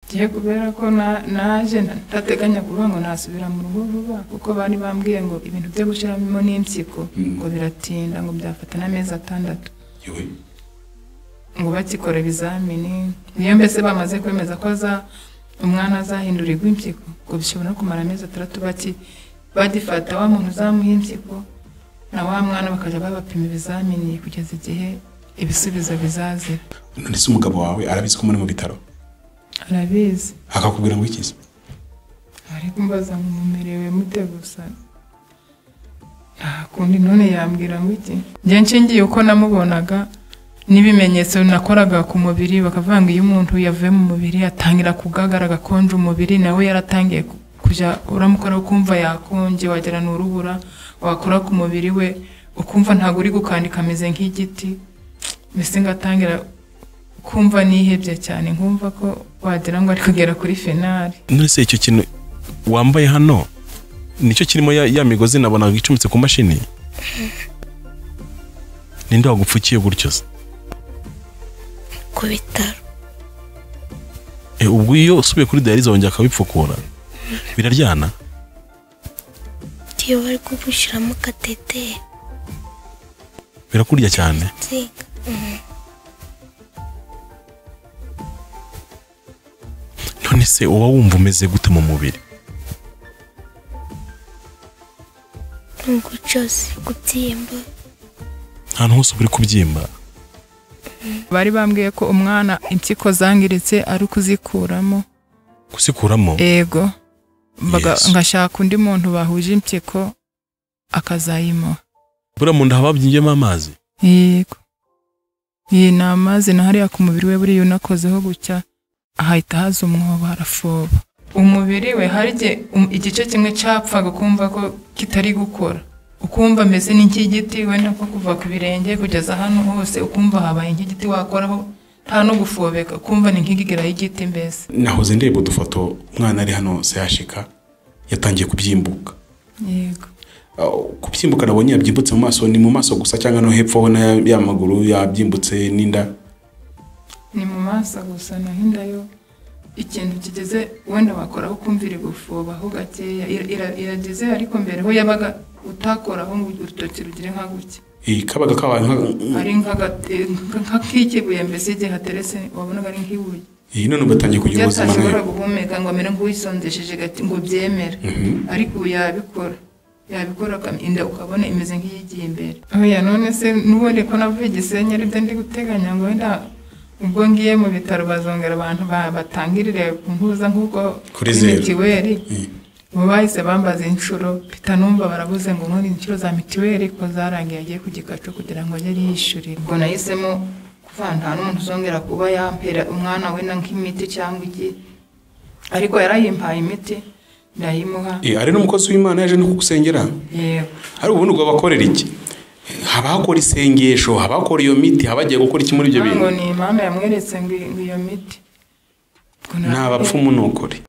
giye kubera ko naje ndateganya kuvuga ngo nasubira mu rugo vuba kuko bari bambwiye ngo ibintu byo gushiramo n'impyiko ngo biratinda ngo byafata n'amezi 6 ngo bakikora ibizamini niyo mbese bamaze kwemeza ko umwana azahindurirwa impyiko ngo bishobora kumara amezi 3 bagifata wa muntu uzamuha impyiko na wa mwana bakaja babapima ibizamini kugeza igihe ibisubizo bizazira. None se umugabo wawe arabizi ko muri mu bitaro? Arabizi. Akakubwira ngo ikize? Ari kumbaza ngo mumerewe mute gusa. Kundi none yambwira ngo iki? Nje nshingiye uko namubonaga nibimenyetso nakoraga ku mubiri bakavanga iyo umuntu yavuye mu mubiri atangira kugagara gakonje umubiri nawe yaratangiye kuja uramukora ukumva yakonje wagera n'urubura wakora ku mubiri we ukumva ntago uri gukandika ameze nk'igiti mbese ngatangira kumva nihebye cyane nkumva ko wagira ngo ari kugera kuri finale. None se icyo kintu wambaye hano nicyo kirimo ya migozi nabonaga icumitse ku mashini? Ninde wagupfukiye gutyo se? Ku bitaro. Ubwo iyo usubiye kuri dialyse wongera akabipfukura biraryana? Tiyo bari kubushiramo katete. Birakurya cyane? None se uba wumva umeze gute mu mubiri? Ngo cyose kubyimba. Ahantu hose uri kubyimba? Bari bambwiye ko umwana impyiko zangiritse ari kuzikuramo. Kuzikuramo? Ego. Ngashaka undi muntu bahuje impyiko akazayimo. Bura mu nda hababyinjemo amazi? Yego. Iyi ni amazi na hariya ku mubiri we buri yunakozeho gucya ahita haza umwobo harafoba. Umubiri we harije igice kimwe cyapfaga kumva ko kitari gukora. Ukumva meze n'ikigiti wenda ko kuva ku birenge kugeza hano hose ukumva habaye nk'igiti wakoraho nta no gufobeka ukumva ni nk'igigera y'igiti mbese. Nahoze ndeba udufoto umwana ari hano sehashika yatangiye kubyimbuka. Yego. Kubyimbuka nabonye yabyimbutse mu maso, ni mu maso gusa cyangwa no hepfo ho na y'amaguru yabyimbutse n'inda? Ni mu maso gusa na hinda yo ikintu kigeze wenda bakoraho kumvira gufoba ho gakeya irageze ariko mbere ho yabaga utakoraho ngo urutoki rugire nka guke. Kabaga kabaye ari nk'akikibuye mbese igihe hateretse wabonaga ari nk'ibuye. None ugatangiye kugira ubuzima nawe. Cyashobora guhumeka ngo amere nk'uwisondesheje gati ngo byemera. Ariko yabikora inda ukabona imeze nk'iyigiye imbere. Oya none se nubundi ko navuye Gisenyi ari byo ndi guteganya ngo wenda ubwo ngiye mu bitaro bazongera abantu batangirire kumpuza nk'uko kuri mitiweli. Bo bahise bambaza inshuro pitanumva barabuze ngo none inshuro za mitiweli ko zarangiye agiye kugikacu kugira ngo ajye yishurira. Ubwo nahisemo kuvanda n'umuntu uzongera kuba yampera umwana we nk'imiti cyangwa iki. Ariko yarayimpaye imiti ndayimuha. Ari n'umukozi w'Imana yaje no kugusengera? Yego. Hari ubundi ngo bakorera iki? Habakora isengesho, habakora iyo miti, habagiye gukora iki muri ibyo bintu? Ngo ni mama yamweretse ngo iyo miti. Nta bapfumu nukuri.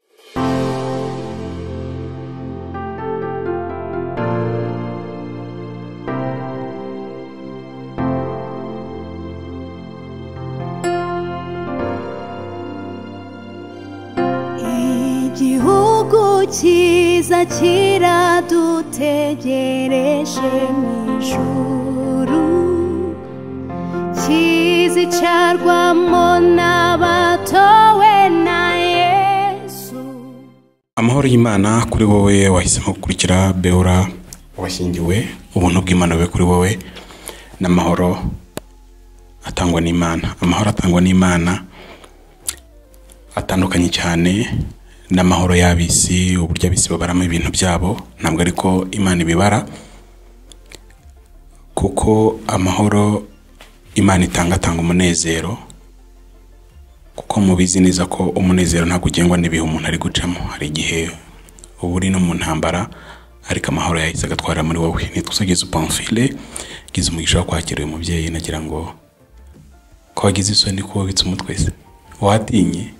Igihugu cyiza kiradutegereje mw'ijuru kizicarwamo n'abatowe na Yesu. Amahoro y'Imana kuri wowe wahisemo gukurikira Beura washyingiwe, ubuntu bw'Imana bwe kuri wowe n'amahoro atangwa n'Imana. Amahoro atangwa n'Imana atandukanye cyane n'amahoro y'abisi, uburyo abisi babaramo ibintu byabo ntabwo ariko Imana ibibara, kuko amahoro Imana itanga umunezero, kuko mubizi neza ko umunezero ntabwo ugengwa n'ibihe umuntu ari gucamo. Hari igihe uba uri no mu ntambara ariko amahoro yahise agatwara muri wowe. Nitwusageze Pamphile gize umugisha wo kwakira uyu mubyeyi, nagira ngo ko wagize isoni ko wabitse umutwe se watinye?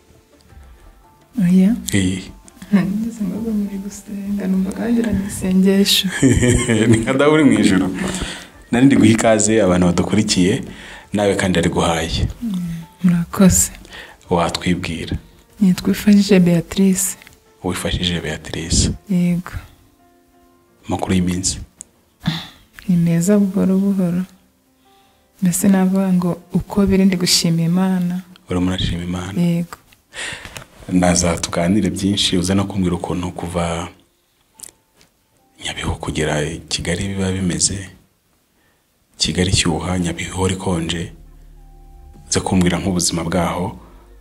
Oya. Ndetse ngo muri gusenga numva kagira nisengesho. Ni kada uri mu ijuru. Nari ndi guha ikaze abantu badukurikiye nawe kandi ari guhaye. Murakoze. Watwibwira? Nitwa Ifashije Beatrice. Uwifashije Beatrice. Yego. Makuru y'iminsi. Ni meza buhoro buhoro. Mbese navuga ngo uko biri ndi gushima Imana. Urimo urashima Imana. Yego. Naza tuganire byinshi uza no kumbwira ukuntu kuva Nyabihu kugera Kigali biba bimeze. Kigali cyuha, Nyabihu rikonje. Uza kumbwira nk'ubuzima bwaho.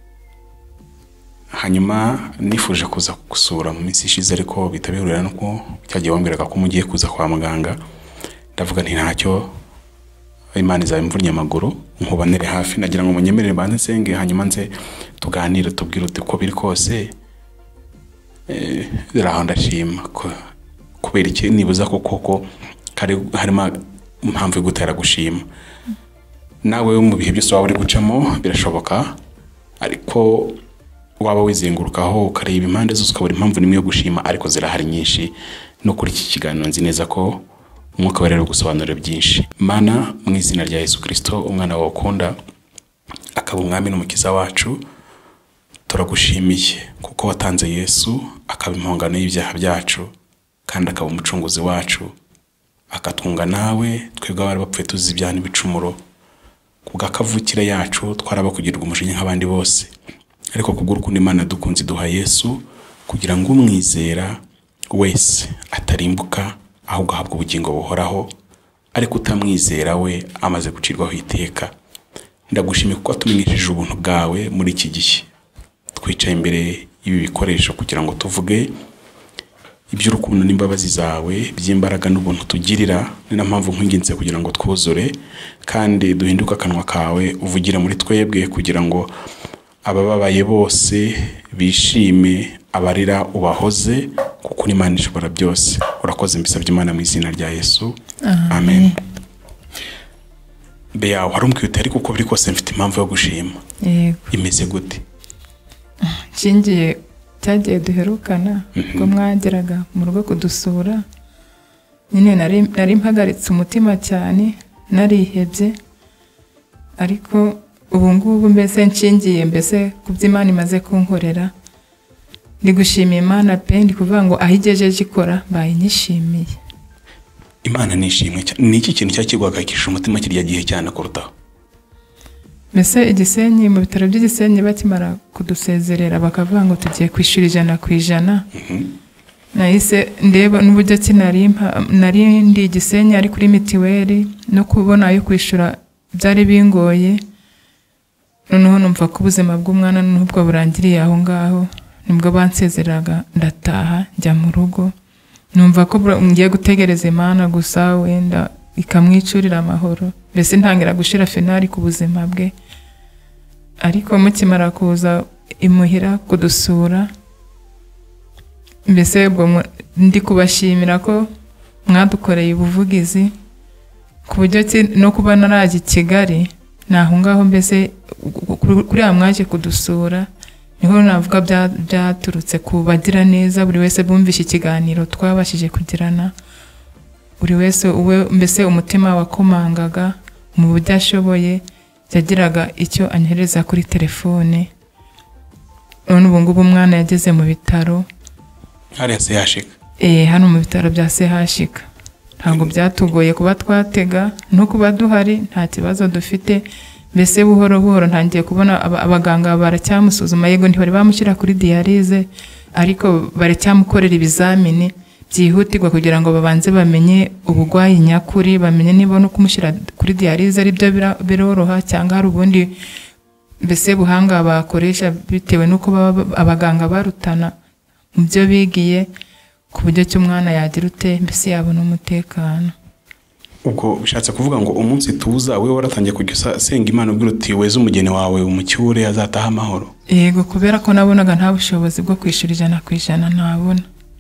Hanyuma nifuje kuza gusura mu minsi ishize ariko bitabihurira nuko cyagiye wambwiraga ko mugiye kuza kwa muganga. Ndavuga nti ntacyo Imana izabimvunye amaguru nkubanere hafi, nagira ngo munyemerere banze nsenge hanyuma nze tuganire tubwire uti ko biri kose ziraho ndashima kubera iki nibuza ko koko harimo impamvu yo gutera gushima. Nawe mu bihe byose waba uri gucamo birashoboka, ariko waba wizengurukaho ukareba impande zose ukabura impamvu nimwe yo gushima, ariko zirahari nyinshi. No kuri iki kiganiro nzi neza ko umwuka wa rero gusobanura byinshi. Mana, mu izina rya Yesu Kristo, umwana wawe ukunda akaba umwami n'umukiza wacu, turagushimiye kuko watanze Yesu akaba impongano y'ibyaha byacu kandi akaba umucunguzi wacu, akatunga nawe twebwe abari bapfuye tuzi ibyaha n'ibicumuro. Kubw'akavukire yacu twaraba kugirirwa umujinya nk'abandi bose, ariko kubw'urukundo Imana dukunze duha Yesu kugira ngo umwizera wese atarimbuka ahubwo ahabwa ubugingo buhoraho, ariko utamwizera we amaze gucirwaho iteka. Ndagushimiye kuko watumenyesheje ubuntu bwawe muri iki gihe. Twicaye imbere y'ibi bikoresho kugira ngo tuvuge iby'urukundo n'imbabazi zawe, by'imbaraga n'ubuntu tugirira. Ni na mpamvu nkwinginze kugira ngo twuzure kandi duhinduke akanwa kawe, uvugira muri twebwe kugira ngo abababaye bose bishime, abarira ubahoze, kuko uri Imana ishobora byose. Urakoze, mbisabye Imana mu izina rya Yesu. Amen. Bea, warumwiye utari kuko biri kose mfite impamvu yo gushima. Yego. Imeze gute? Nshingiye cyagiye duherukana ubwo mwageraga mu rugo kudusura, nyine nari mpagaritse umutima cyane, narihebye, ariko ubu ngubu mbese nshingiye mbese ku by'Imana imaze kunkorera, ndi gushima Imana pe, ndi kuvuga ngo aho igejeje ikora bayinyishimiye. Imana nishimwe cyane. Ni iki kintu cyakigwagakisha umutima kirya gihe cyane kurutaho? Mbese Igisenyi, mu bitaro by'Igisenyi bakimara kudusezerera bakavuga ngo tugiye kwishyura 100%. Nahise ndeba n'uburyo nari ndi Igisenyi ari kuri mitiweli, no kubona ayo kwishyura byari bingoye. Noneho numva ko ubuzima bw'umwana n'ubwo burangiriye aho ngaho, nibwo bansezeraga ndataha njya mu rugo. Numva ko ngiye gutegereza Imana gusa wenda ikamwicurira amahoro, mbese ntangira gushira finali ku buzima bwe. Ariko mukimara kuza imuhira kudusura, mbese ubwo ndi kubashimira ko mwadukoreye ubuvugizi ku buryo no kuba naraje Kigali naho ngaho, mbese kuri mwaje kudusura niho navuga byaturutse kubagira neza. Buri wese bumvishe ikiganiro twabashije kugirana, buri wese mbese umutima wakomangaga mu buryo ashoboye, yagiraga icyo anyohereza kuri telefone. None ubu ngubu umwana yageze mu bitaro. Hariya CHK? Hano mu bitaro bya CHK. Ntabwo byatugoye kuba twatega no kuba duhari, nta kibazo dufite. Mbese buhoro buhoro ntangiye kubona abaganga baracyamusuzuma. Yego ntibari bamushyira kuri dialyse, ariko baracyamukorera ibizamini byihutirwa kugira ngo babanze bamenye ubugwayi nyakuri, bamenye niba no kumushyira kuri dialyse ari byo biroroha cyangwa hari ubundi mbese buhanga bakoresha, bitewe nuko abaganga barutana mu byo bigiye, ku buryo cy'umwana yagira ute mbese yabona umutekano. Ubwo bishatse kuvuga ngo umunsi tuza we waratangiye kujya senga Imana ubwira uti weze umugeni wawe umucyure azataha amahoro? Yego, kubera ko nabonaga nta bushobozi bwo kwishyura 100% ntabona.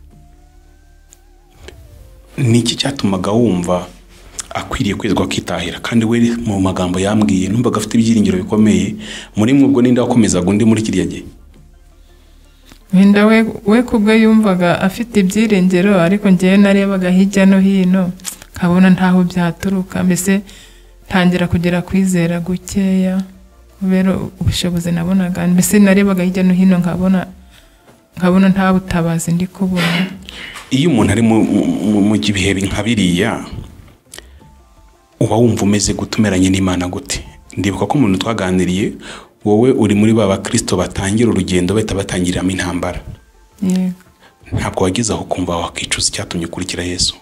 Ni iki cyatumaga wumva akwiriye kwezwa kwitahira? Kandi we mu magambo yambwiye numvaga afite ibyiringiro bikomeye muri mwe. Ubwo ninde wakomezaga undi muri kiriya gihe? Wenda we kubwe yumvaga afite ibyiringiro, ariko ngiye narebaga hirya no hino kabona ntaho byaturuka, mbese ntangira kugira kwizera gukeya. kubera ubushobozi nabonaga mbese narebaga hirya no hino nkabona nta butabazi ndi kubona. Iyo umuntu ari mu gihe nka biriya uba wumva umeze gutumeranye n'Imana gute? Ndibuka ko umuntu twaganiriye wowe uri muri baba Kristo batangira urugendo bahita batangiriramo intambara. Yego. Ntabwo wagize aho kumva wakicuza icyatumye ukurikira Yesu?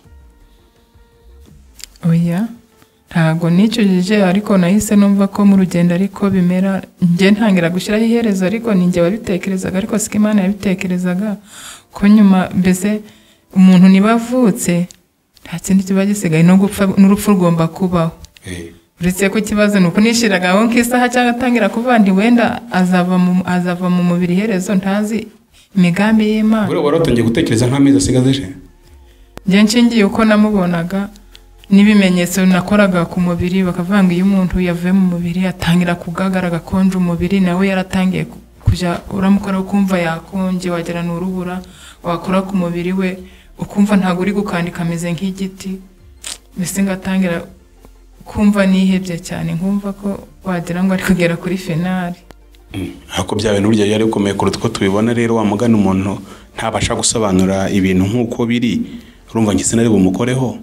Oya, ntabwo nicujije ariko nahise numva ko mu rugendo ariko bimera njye ntangira gushyiraho iherezo ariko ninjye wabitekerezaga ariko siko Imana yabitekerezaga ko nyuma mbese umuntu niba avutse nta kindi kiba gisigaye no gupfa n'urupfu rugomba kubaho. Uretse ko ikibazo nuko nishiraga aho nk'isaha cyangwa atangira kuvuga ndi wenda azava mu mubiri iherezo ntazi imigambi y'Imana. Buri waratongiye gutekereza nk'amezi asigaje? Njye nshingiye uko namubonaga n'ibimenyetso nakoraga ku mubiri bakavanga iyo umuntu yavuye mu mubiri atangira kugagara gakonje umubiri nawe yaratangiye kujya uramukora ukumva yakonje wagera n'urubura wakora ku mubiri we ukumva ntago uri gukandika ameze nk'igiti mbese ngatangira kumva nihebye cyane nkumva ko wagira ngo ari kugera kuri finali. Hako byawe n'urya yari ukomeye kuruta ko tubibona rero wa mugana umuntu ntabasha gusobanura ibintu nk'uko biri urumva ngise nari bumukoreho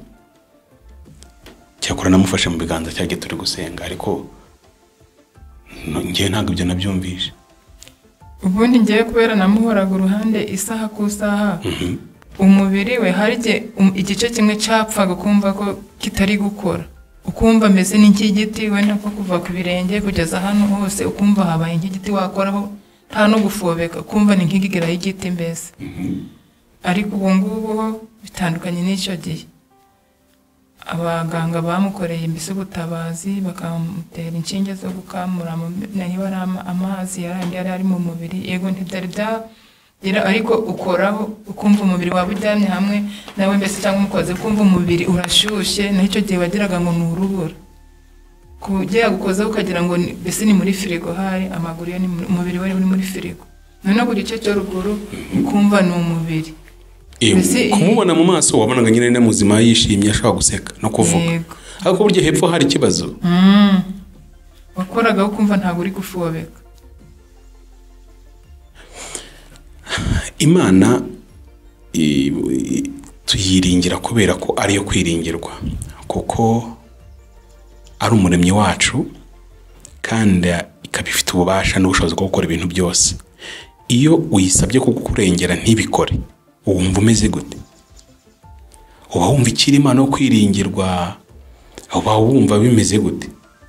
cyakora namufashe mu biganza cyage turi gusenga ariko ngiye ntabwo ibyo nabyumvishe. Ubundi ngiye kubera namuhoraga uruhande isaha ku isaha umubiri we hari igice kimwe cyapfaga kumva ko kitari gukora ukumva mbese n'ikigiti wenda ko kuva ku birenge kugeza hano hose ukumva habaye nk'igiti wakoraho nta no gufobeka ukumva ni nk'igigera y'igiti mbese ariko ubu ngubu bitandukanye n'icyo gihe abaganga bamukoreye mbese ubutabazi bakamutera inshinge zo gukamura niba ari amazi yari ari mu mubiri yego ntibyari byagira ariko ukoraho ukumva umubiri wawe uryamye hamwe nawe mbese cyangwa umukoze ukumva umubiri urashyushye n'icyo gihe wagiraga ngo ni urubura kujya gukozaho ukagira ngo mbese ni muri firigo hari amaguru ye umubiri we uri muri firigo noneho ku gice cyo ruguru ukumva ni umubiri. Kumubona mu maso wabonaga nyine na muzima yishimye ashaka guseka no kuvuga ariko buryo hepfo hari ikibazo wakoraga ukumva ntabwo uri gufobeka. Imana tuyiringira kubera ko ariyo kwiringirwa kuko ari umuremyi wacu kandi ikaba ifite ububasha n'ubushobozi bwo gukora ibintu byose. Iyo uyisabye kukurengera ntibikore wumva umeze gute? Uba wumva ikiri Imana yo kwiringirwa uba wumva bimeze gute?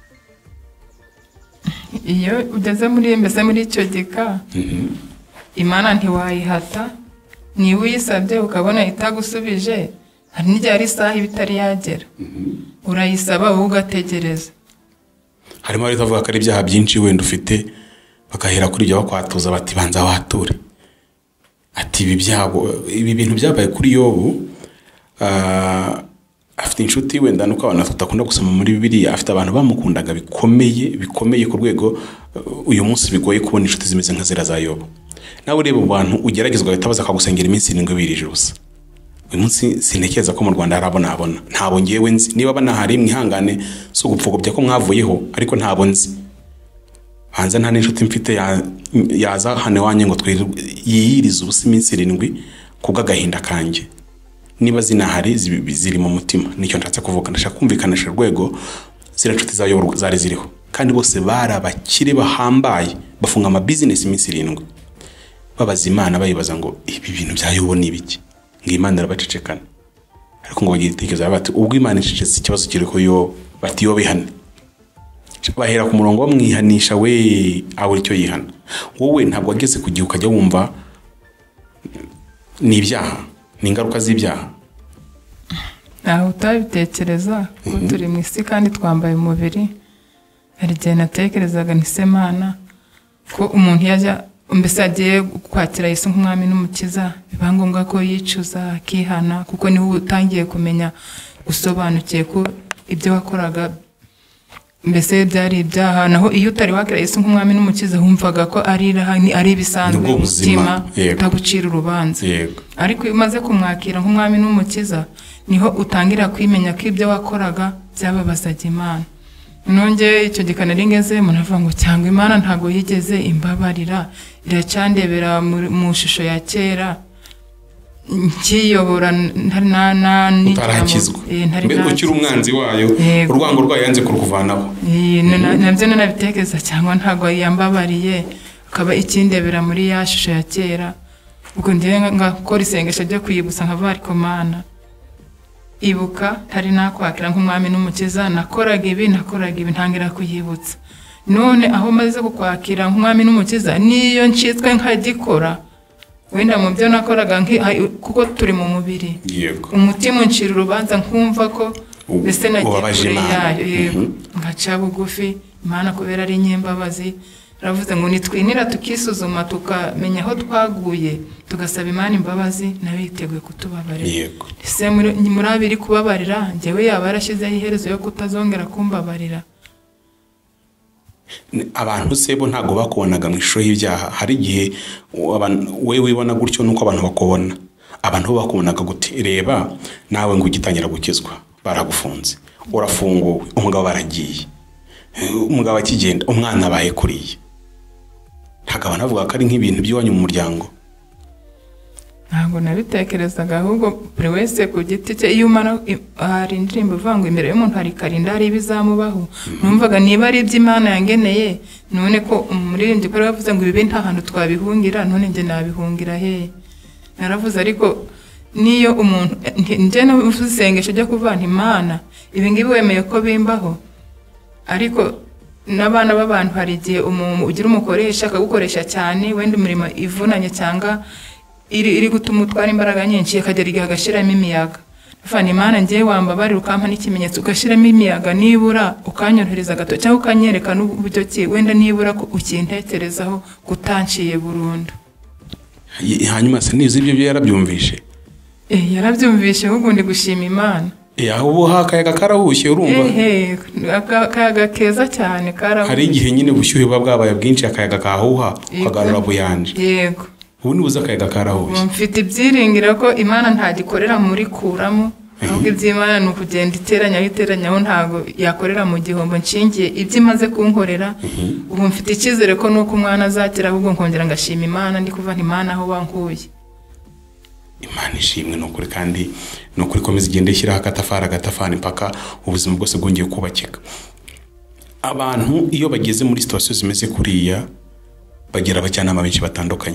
Iyo ugeze muri mbese muri icyo gika Imana ntiwayihata niba uyisabye ukabona itagusubije hari n'igihe ari isaha ibitari yagera urayisaba wowe ugategereza. Harimo abari bavuga ko ari ibyaha byinshi wenda ufite bakahera kuri ibyo bakwatuza bati banza wature ati ibi bintu byabaye kuri Yobu. Afite inshuti wenda nuko abantu tutakunda gusoma muri Bibiliya afite abantu bamukundaga bikomeye ku rwego uyu munsi bigoye kubona inshuti zimeze nka zera za Yobu. Nawe ureba abantu ugeragezwa bitabaza akagusengera iminsi 7 birije ubusa. Uyu munsi sinekeza ko mu Rwanda harabona ntabo ngewe nzi niba banahari mwihangane so gupfugobya ko mwavuyeho ariko ntabo nzi hanze nta n'inshuti mfite yaza hano wanye ngo yiyiriza ubusa iminsi 7 kubw'agahinda kanje. Niba zinahari ziri mu mutima nicyo nshatse kuvuga ndashaka kumvikanisha rwego zira nshuti za Yobu zari ziriho kandi bose barabakire bahambaye bafunga ama business iminsi 7 babaza Imana bayibaza ngo ibi bintu bya Yobu ni ibiki ngo Imana arabacecekana ariko ngo bagira itekerezo bati ubwo Imana icecetse ikibazo kiri ko Yobu bati Yobu ihane bahera ku murongo bamwihanisha we aho icyo yihana. Wowe ntabwo wageze kugiye ukajya wumva ni ibyaha ni ingaruka z'ibyaha? Naho utabitekereza ko turi mu isi kandi twambaye umubiri hari igihe natekerezaga Imana ko umuntu yajya mbese agiye kwakira Yesu nk'umwami n'umukiza biba ngombwa ko yicuza akihana kuko niho utangiye kumenya usobanukiye ko ibyo wakoraga mbese byari ibyaha. Naho iyo utari wakira Yesu nk'umwami n'umukiza wumvaga ko ari bisanzwe umutima utagucira urubanza ariko iyo umaze kumwakira nk'umwami n'umukiza niho utangira kwimenya ko ibyo wakoraga byababazaga Imana nongeye icyo gikanari ngeze umuntu avuga ngo cyangwa Imana ntago yigeze imbabarira iracyandebera mu shusho ya kera nkiyobora utarakizwa mbere ukiri umwanzi wayo urwango rwayo yanze kurukuvanaho nabyo nanabitekereza cyangwa ntago yambabariye akaba ikindebera muri ya shusho ya kera ubwo ndiye ngakora isengesho ryo kwiyibutsa nkavuga ariko Mana ibuka ntari nakwakira nk'umwami n'umukiza nakoraga ibi ntangira kuyibutsa none aho maze kukwakira nk'umwami n'umukiza niyo ncitswe nkagikora wenda mu byo nakoraga kuko turi mu mubiri umutima uncira urubanza nkumva ko mbese nagiye yayo ngaca bugufi Imana kubera ari nyembabazi ravuze ngo nitwinira tukisuzuma tukamenya aho twaguye tugasaba Imana imbabazi nawe yiteguye kutubabarira ese muri abiri kubabarira njyewe yaba yarashyizeho iherezo yo kutazongera kumbabarira abantu sebo ntago bakubonaga mu ishusho y'ibyaha hari igihe we wibona gutyo nuko abantu bakubona abantu bakubonaga guti reba nawe ngo ugitangira gukizwa baragufunze urafunguwe umugabo baragiye umugabo akigenda umwana abaye kuriye ntago abantu bavuga ko ari nk'ibintu by'iwanyu mu muryango ntabwo nabitekerezaga ahubwo buri wese ku giti cye iyo umara hari indirimbo ivuga ngo imbere y'umuntu hari karindari ibizamubaho numvaga niba ari iby'Imana yangeneye none ko umuririmbyi ko yavuze ngo ibi nta hantu twabihungira none njye nabihungira he naravuze ariko niyo umuntu njye navuze isengesho ryo kuvuga nti Imana ibi ngibi wemeye ko bimbaho ariko n'abana b'abantu hari igihe umuntu ugira umukoresha akagukoresha cyane wenda umurimo ivunanye cyangwa iri gutuma utwara imbaraga nyinshi akagera igihe agashiramo imiyaga Fana Imana ngiye wambabari ukampa n'ikimenyetso ugashiramo imiyaga nibura ukanyorohereza gato cyangwa ukanyereka n'uburyo ki wenda nibura ko ukintekerezaho gutanciye burundu hanyuma se nizi ibyo yarabyumvishe yarabyumvishe ahubwo ndi gushima Imana ubu hakayaga karahushye urumva akayaga keza cyane karahushye hari igihe nyine bushyuhe bwabaye bwinshi akayaga kahuha ukagarura buyanje yego ubu nibuze akayaga karahushye mfite ibyiringira ko Imana ntagikorera muri kuramo ahubwo iby'Imana ni ukugenda iteranyaho ntago yakorera mu gihombo nshingiye ibyo imaze kunkorera ubu mfite icyizere ko nuko umwana azakira ahubwo nkongera ngashima Imana ndi kuva Imana aho wankuye Imana ishimwe n'ukuri kandi n'ukuri komeza igende ishyiraho agatafari mpaka ubuzima bwose bwongeye kubakika abantu iyo bageze muri situation zimeze kuriya bagira abajyanama benshi batandukanye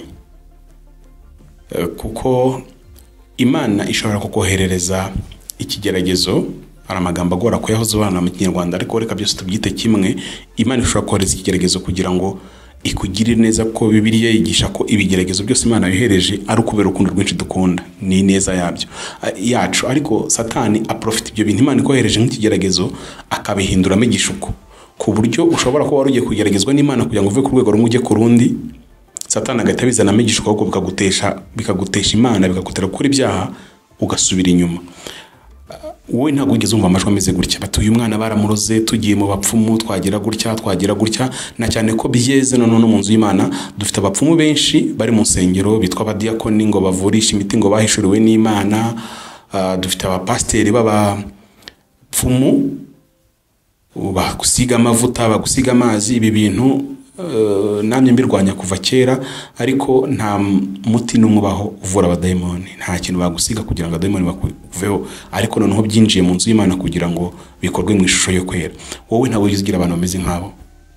kuko Imana ishobora kukoherereza ikigeragezo ari amagambo agora kuyahoza abana mu Kinyarwanda ariko reka byose tubyite kimwe Imana ishobora kohereza ikigeragezo kugira ngo ikugirire neza ko Bibiliya yigisha ko ibigeragezo byose Imana yohereje ari ukubera urukundo rwinshi dukunda ni neza yacu ariko Satani aprofita ibyo bintu Imana ikohereje nk'ikigeragezo akabihinduramo igishuko ku buryo ushobora kuba warugiye kugeragezwa n'Imana kugira ngo uve ku rwego rumwe ujye ku rundi Satani agahita bizanamo igishuko ahubwo bikagutesha Imana bikagutera gukora ibyaha ugasubira inyuma wowe ntabwo ugeze umva amajwi ameze gutya batuye umwana baramuroze tugiye mu bapfumu twagira gutya na cyane ko byeze none mu nzu y'Imana dufite abapfumu benshi bari mu nsengero bitwa abadiakoni ngo bavurisha imiti ngo bahishuriwe n'Imana dufite abapasteri b'abapfumu bagusiga amavuta bagusiga amazi ibi bintu namye mbirwanya kuva kera ariko nta muti n'umubaho uvura abadayimoni nta kintu bagusiga kugira ngo abadayimoni bakuveho ariko noneho byinjiye mu nzu y'Imana kugira ngo bikorwe mu ishusho yo kwera wowe ntabwo uzigira abantu bameze nk'abo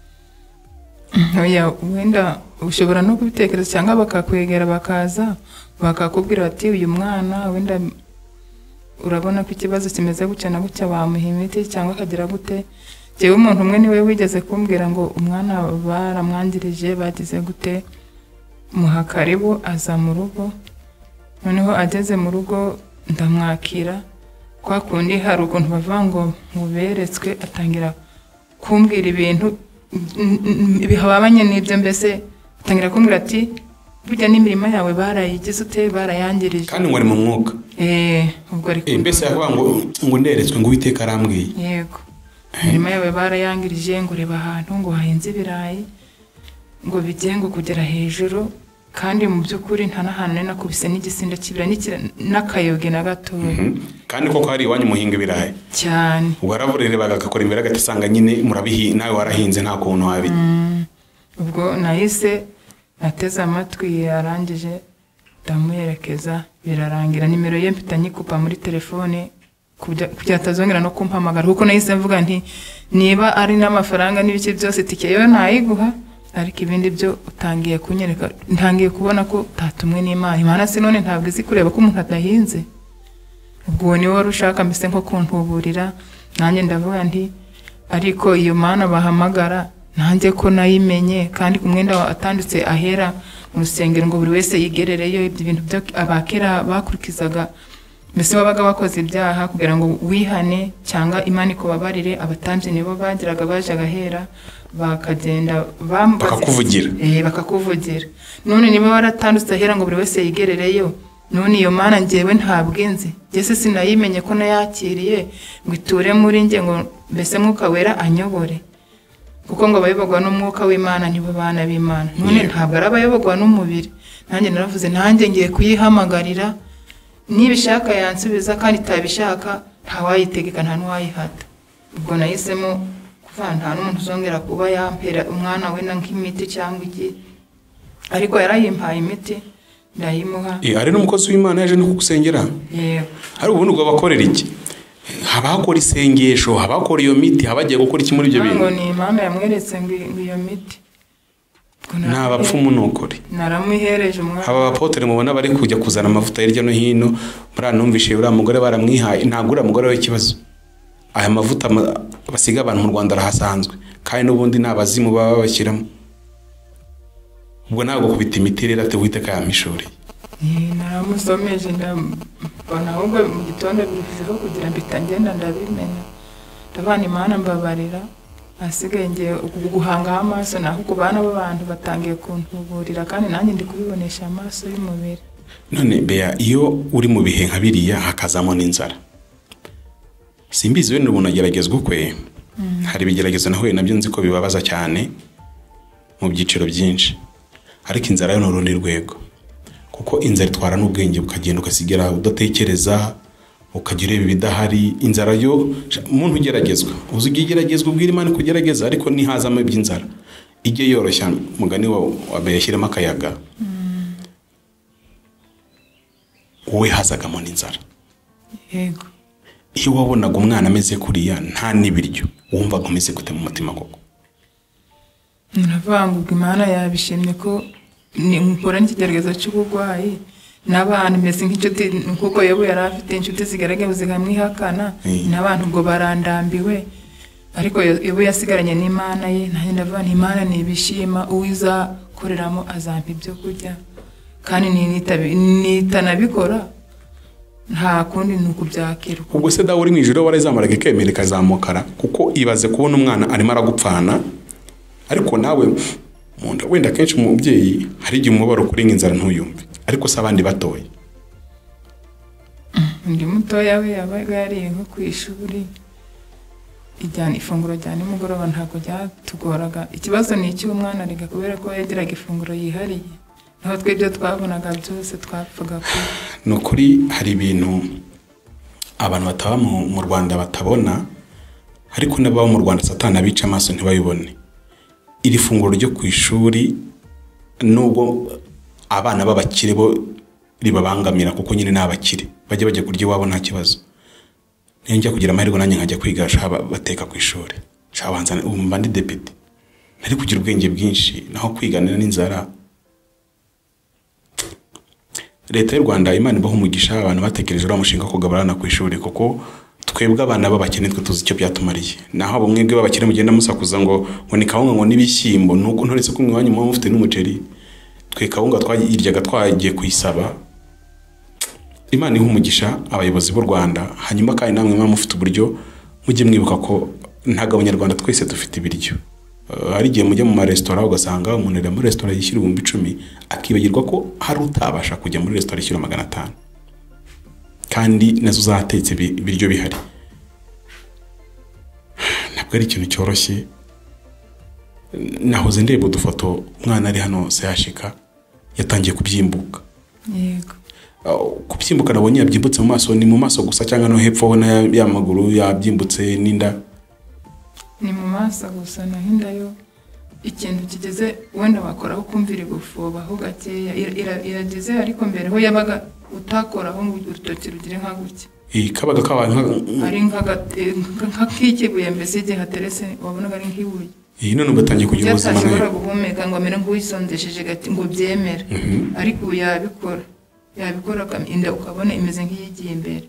wenda ushobora no kubitekereza cyangwa bakakwegera bakaza bakakubwira bati uyu mwana wenda urabona ko ikibazo kimeze gutya na gutya bamuha imiti cyangwa akagira gute jewe umuntu umwe niwe wigeze kumbwira ngo umwana baramwangirije bagize gute muha karibu aza mu rugo noneho ageze mu rugo ndamwakira kwa kundi hari ukuntu bavuga ngo muberetswe atangira kumbwira ibintu bihabanye n'ibyo mbese atangira kumbwira ati burya n'imirimo yawe barayigize ute barayangirije kandi ngo ari mu mwuka ubwo ari mbese yavuga ngo nderetswe ngo Uwiteka arambwiye yego imirimo yawe barayangirije ngo reba ahantu ngo hahinze ibirayi ngo bigiye ngo kugera hejuru kandi mu by'ukuri nta n'ahantu nari nakubise n'igisinda kibira n'akayoge na gatoya. kandi koko hari iwanyu muhinga ibirayi cyane. ubwo aravurerebaga agakora imbere agasanga nyine nawe warahinze nta kuntu wabi. ubwo nahise nateze amatwi yarangije ndamuherekeza birarangira, nimero ye mpita nyikupa muri telefone kugira atazongera no kumpamagara, kuko nahise mvuga nti niba ari n'amafaranga n'ibiki byose tike yo ntayiguha, ariko ibindi byo utangiye kunyereka, ntangiye kubona ko tatumwe n'Imana. Imana se none ntabwo izi kureba ko umuntu adahinze. ubwo ni wari ushaka mbese nko kuntuburira, nanjye ndavuga nti ariko iyo Mana bahamagara nanjye ko nayimenye, kandi ku mwenda atanditse ahera mu rusengero ngo buri wese yigerereyo. Ibyo bintu byo abakera bakurikizaga, mbese wabaga wakoze ibyaha kugira ngo wihane cyangwa Imana ikubabarire, abatambyi nibo bagiraga baje agahera bakagenda bakakuvugira. Bakakuvugira. None niba waratanditse ahera ngo buri wese yigerereyo, none iyo Mana njyewe ntabwo inzi, Jese sinayimenye ko nayakiriye ngo iture muri nge, ngo mbese Mwuka Wera anyobore, kuko ngo abayoborwa n'Umwuka w'Imana nibo bana b'Imana. None ntabwo ari abayoborwa n'umubiri. Nanjye naravuze nanjye ngiye kuyihamagarira, nibishaka yansubiza, kandi itabishaka ntawayitegeka nta n'uwayihata. ubwo nahisemo kuva nta n'umuntu uzongera kuba yampera umwana we nk'imiti cyangwa iki, ariko yarayimpaye imiti ndayimuha. Ari n'umukozi w'Imana yaje no kugusengera. Yego. Hari ubundi ubwo bakorera iki? Habakora isengesho, habakora iyo miti, habagiye gukora iki muri ibyo bintu? Ngo ni Imana yamweretse ngo iyo miti. Nta bapfumu nukuri. Naramuhereje umwana. Aba apotre mubona bari kujya kuzana amavuta hirya no hino, muranumvishe uriya mugore baramwihaye, ntabwo uriya mugore w'ikibazo. Aya mavuta basiga abantu mu Rwanda arahasanzwe, kandi n'ubundi nabazimu baba bashyiramo. Ubwo ntabwo kubita imiti rero ate wite kayamishuri. Naramusomeje ndabona ahubwo mu gitondo bivuzeho kugira mbita ngenda ndabimenya. Ndabana Imana mbabarira, asigaye ngiye guhanga amaso naho ku bana b'abantu batangiye kuntuburira, kandi nanjye ndi kubibonesha amaso y'umubiri. None Bea, iyo uri mu bihe nka biriya hakazamo n'inzara, simbizi we n'umuntu ageragezwa ukwe. Hari ibigeragezo nahuye nabyo nzi ko bibabaza cyane mu byiciro byinshi, ariko inzara yo n'urundi rwego, kuko inzara itwara n'ubwenge bukagenda ukasigera udatekereza, ukagira ibidahari. Inzara yo umuntu ugeragezwa, uzi ugeragezwa ubwira Imana kugerageza, ariko nihazamo iby'inzara ijye yoroshya. Mugani wa Bea yashyiramo akayaga, wowe hazagamo n'inzara. Yego. Iyo wabonaga umwana ameze kuriya nta n'ibiryo, wumvaga umeze gute mu mutima koko? Naravuga ngo Imana yabishimye ko nkora n'ikigeragezo cy'ubugwayi n'abantu mbese nk'inshuti, kuko Yobu yari afite inshuti zigaragaye zikamwihakana, n'abantu ubwo barandambiwe, ariko Yobu yasigaranye n'Imana ye. Nanjye ndavuga nti Imana nibishima, uwizakoreramo azampa ibyo kurya, kandi nitanabikora nta kundi nuko byakira. Ubwo se dawe uri mu ijoro warazamaraga ikemera ikazamukara, kuko ibaze kubona umwana arimo aragupfana, ariko nawe munda wenda kenshi umubyeyi hari igihe umubabaro kuri inzara ntuyumve, ariko se abandi batoye. Ndi mutoya we yabaga yariye nko ku ishuri, ijyana ifunguro rya nimugoroba ntabwo ryatugoraga. Ikibazo ni icy'umwana ariga kubera ko yagiraga ifunguro yihariye, naho twebwe twabonaga byose twapfaga ko. Ni ukuri hari ibintu abantu bataba mu Rwanda batabona, ariko n'ababa mu Rwanda Satani abica amaso ntibayibone. Iri funguro ryo ku ishuri nubwo abana b'abakire bo ribabangamira, kuko nyine n'abakire bajya kurya iwabo nta kibazo. Niyo njya kugira amahirwe nanjye nkajya kwiga bateka ku ishuri, shabanza umba ndi depite, nari kugira ubwenge bwinshi, naho kwiganira n'inzara. Leta y'u Rwanda Imana ibaho umugisha, abantu batekereje uriya mushinga wo kugaburana ku ishuri, kuko twebwe abana b'abakene twe tuzi icyo byatumariye. Naho abo mwebwe b'abakene mugenda musakuza ngo ni kawunga ngo n'ibishyimbo, nuko ntoretse ko mwanyu muba mufite n'umuceri, twe kawunga twayiryaga twagiye kuyisaba. Imana iha umugisha abayobozi b'u Rwanda, hanyuma kandi namwe mwa mufite uburyo mujye mwibuka ko ntago Abanyarwanda twese dufite ibiryo. Hari igihe mujya mu maresitora ugasanga umuntu ari muri resitora yishyura 10,000, akibagirwa ko hari utabasha kujya muri resitora yishyura 500, kandi nazo zatetse ibiryo bihari. Ntabwo ari ikintu cyoroshye. Nahoze ndeba udufoto umwana ari hano se yashika yatangiye kubyimbuka. yego Kubyimbuka nabonye yabyimbutse mu maso, ni mu maso gusa cyangwa no hepfo ho ya maguru yabyimbutse n'inda? ni mu maso gusa, naho inda yo ikintu kigeze wenda wakoraho ukumvira gufubaho gakeya irageze, ariko mbere ho yabaga utakoraho ngo urutoki rugire nka gutya, kabaga kabaye ari nk'ikibuye, mbese igihe hateretse wabonaga ari nk'ibuye. none ugatangiye kugira ubuzima atashobora guhumeka ngo amere nk'uwisondesheje gati ngo byemere, ariko ubu yabikora inda ukabona imeze nk'iyigiye imbere.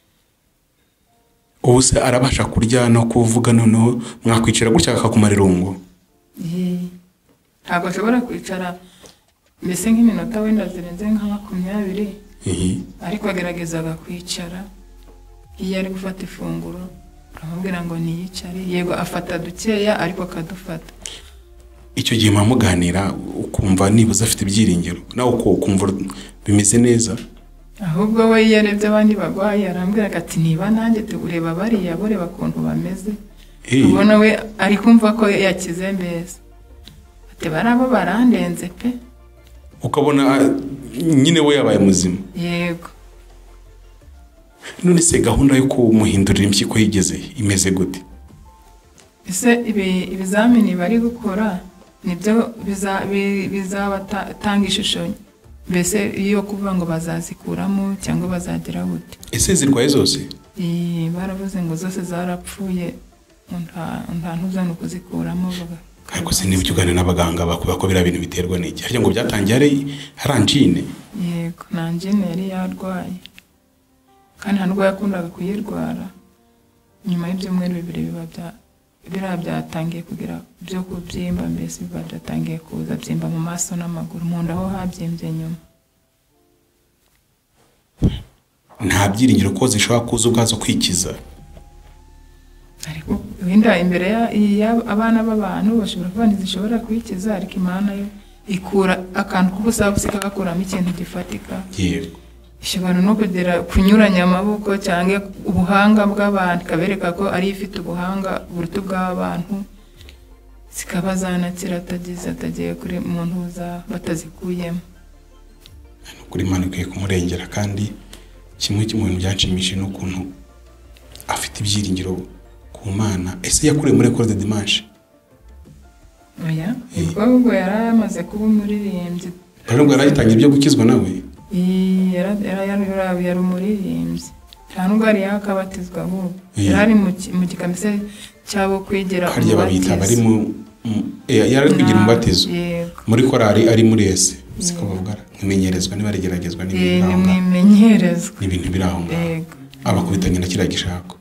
ubu se arabasha kurya no kuvuga, noneho mwakwicara gutya akakumara irungu? ntabwo ashobora kwicara mbese nk'iminota wenda zirenze nka 20, ariko ageragezaga kwicara iyo ari gufata ifunguro, uramubwira ngo niyicare, yego afata dukeya ariko akadufata. icyo gihe muganira ukumva nibuze afite ibyiringiro, nawe uko ukumva bimeze neza? ahubwo we yarebye abandi bagwayi arambwira ati niba nanjye tureba bariya boreba ukuntu bameze, ubona we ari kumva ko yakize mbese, ati barabo barandenze pe, ukabona nyine we yabaye muzima. yego none se gahunda yo kumuhindurira impyiko yigeze imeze gute? ese ibizamini bari gukora nibyo bizabatanga ishusho mbese iyo kuvuga ngo bazazikuramo cyangwa bazagira gute? ese zirwaye zose? baravuze ngo zose zarapfuye, nta ntuzana kuzikuramo. ariko se nibyo ugana n'abaganga bakuba ko bira bintu biterwa n'iki? harya ngo byatangiye ari anjine? yego na anjine yari yarwaye, kandi ntabwo yakundaga kuyirwara. nyuma y'ibyumweru 2 biba byatangiye kugira byo kubyimba, mbese biba byatangiye kuza byimba mu maso n'amaguru, mu nda ho habyimbye nyuma. nta byiringiro ko zishobora kuza ubwazo kwikiza? ariko wenda imbere y'abana b'abantu bashobora kuba ntizishobora kwikiza, ariko Imana yo ikura akantu k'ubusabusi kagakuramo ikintu gifatika. yego ishobora no kugera kunyuranya amaboko cyangwa ubuhanga bw'abantu, kabereka ko ari ifite ubuhanga buruta bw'abantu, zikaba zanakira atagiye kuri umuntu batazikuyemo. kuri Imana ikwiye kumurengera, kandi kimwe mu bintu byanshimishije n'ukuntu afite ibyiringiro ku Mana. ese yakuriye muri Ecole de Dimanche? oya, ubwo yari amaze kuba umuririmbyi, rero ngo yarayitangiye ibyo gukizwa nawe? yari umuririmbyi, nta nubwo yari yakabatizwa, ahubwo yari mu gikamise cyabo kwigira umubatizo. yari kwigira umubatizo muri korari ari muri ese, siko bavuga nkimenyerezwa niba rigeragezwa n'ibimenyerezwa n'ibintu biraho ngaho abakubitanye na kiriya gishako.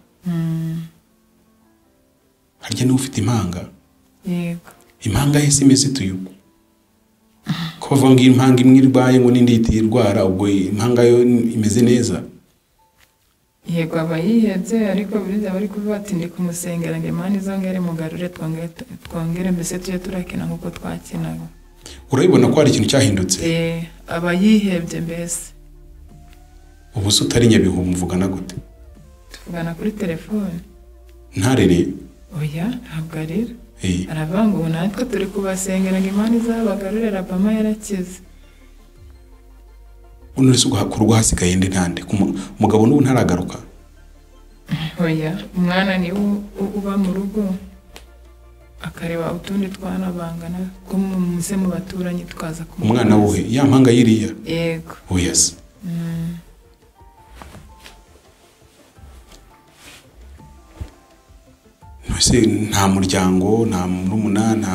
harya niba ufite impanga? yego. impanga yese imeze tuyuko ko bavuga ngo impanga imwe irwaye ngo n'indi itirwara, ubwo impanga yo imeze neza? yego aba yihebye, ariko buriya bari kuvuga ati ndi kumusengera ngo Imana izongere mugarure twongere mbese tujye turakina nk'uko twakinaga. urabibona ko hari ikintu cyahindutse? aba yihebye mbese. ubu se utari Nyabihu muvugana gute? tuvugana kuri telefone. ntarere? oya, ntabwo arira, aravuga ngo natwe turi kubasengera ngo Imana izabagarure, Rabama yarakize. unurese kurugo hasigaye ndi ntande umugabo n'ubu ntaragaruka? oya, umwana ni uba mu rugo akareba utundi twana bangana ko mu baturanyi tukaza kumwe. umwana wuhe ya mpanga yiriya? yego. oya se. ese nta muryango, nta murumuna?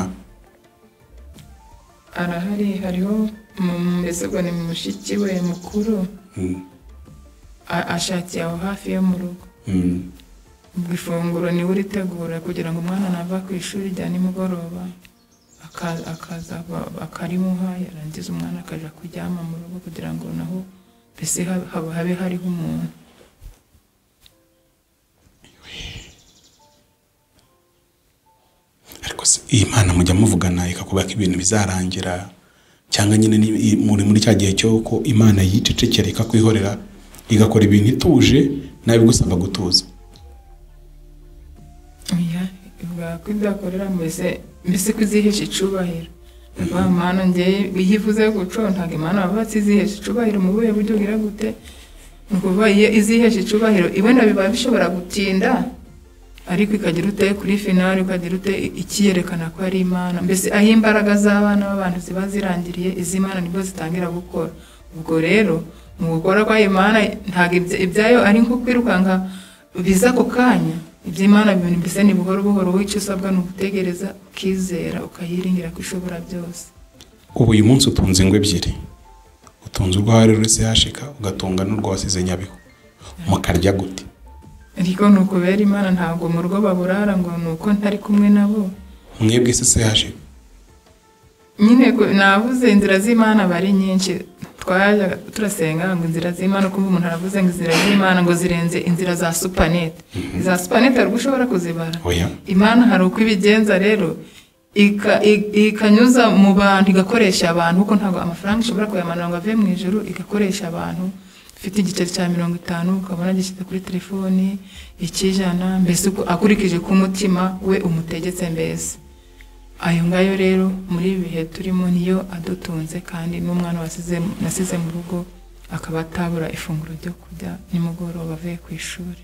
arahari, hariho mbese ngo ni mushiki we mukuru, ashakiye aho hafi yo mu rugo. ifunguro niwe uritegura kugira ngo umwana nava ku ishuri rya nimugoroba akaza akarimuha, yarangiza umwana akaja kuryama mu rugo kugira ngo naho mbese habe hariho umuntu. ariko iyi Mana mujya muvugana ikakubaka ibintu bizarangira, cyangwa nyine muri cya gihe cyo ko Imana yicecekera ikakwihorera igakora ibintu ituje nawe bigusaba gutuza? oya, ivuga ko idakorera mbese kuzihesha icubahiro, Imana njye yivuze guco ntago Imana babatse izihesha icubahiro mu buhe buryo bwira gute nukuvuga izihesha icubahiro ibona biba bishobora gutinda ariko ikagira ute kuri finali ukagira ute ikiyerekana ko ari Imana mbese aho imbaraga z'abana b'abantu ziba zirangiriye iz'Imana nibwo zitangira gukora ubwo rero mu gukora kwa Imana ntago ibyayo ari nko kwirukanka biza ako kanya iby'Imana ibintu mbese ni buhoro buhoro wicyo usabwa ni ugutegereza ukizera ukayiringira ko ishobora byose. Ubu uyu munsi utunze ingwe ebyiri utunze urwahari rwese hashika ugatunga n'urwo wasize Nyabihu mukarya gute ariko nukubera Imana ntabwo mu rugo baburara ngo nuko ntari kumwe nabo mwebwe se hashika nyine navuze inzira z'Imana bari nyinshi twaje turasenga ngo inzira z'Imana kumva umuntu aravuze ngo inzira z'Imana ngo zirenze inzira za supanet za supanet ari gushobora kuzibara Imana hari uko ibigenza rero ikanyuza mu bantu igakoresha abantu kuko ntabwo amafaranga ishobora kuyamanura ngo ave mu ijuru igakoresha abantu ufite igiceri cya 50 ukabona gishyize kuri telefoni ikijana mbese akurikije ku mutima we umutegetse mbese ayo ngayo rero muri bihe turimo niyo adutunze kandi n'umwana nasize mu rugo akaba atabura ifunguro ryo kurya nimugoroba avuye ku ishuri.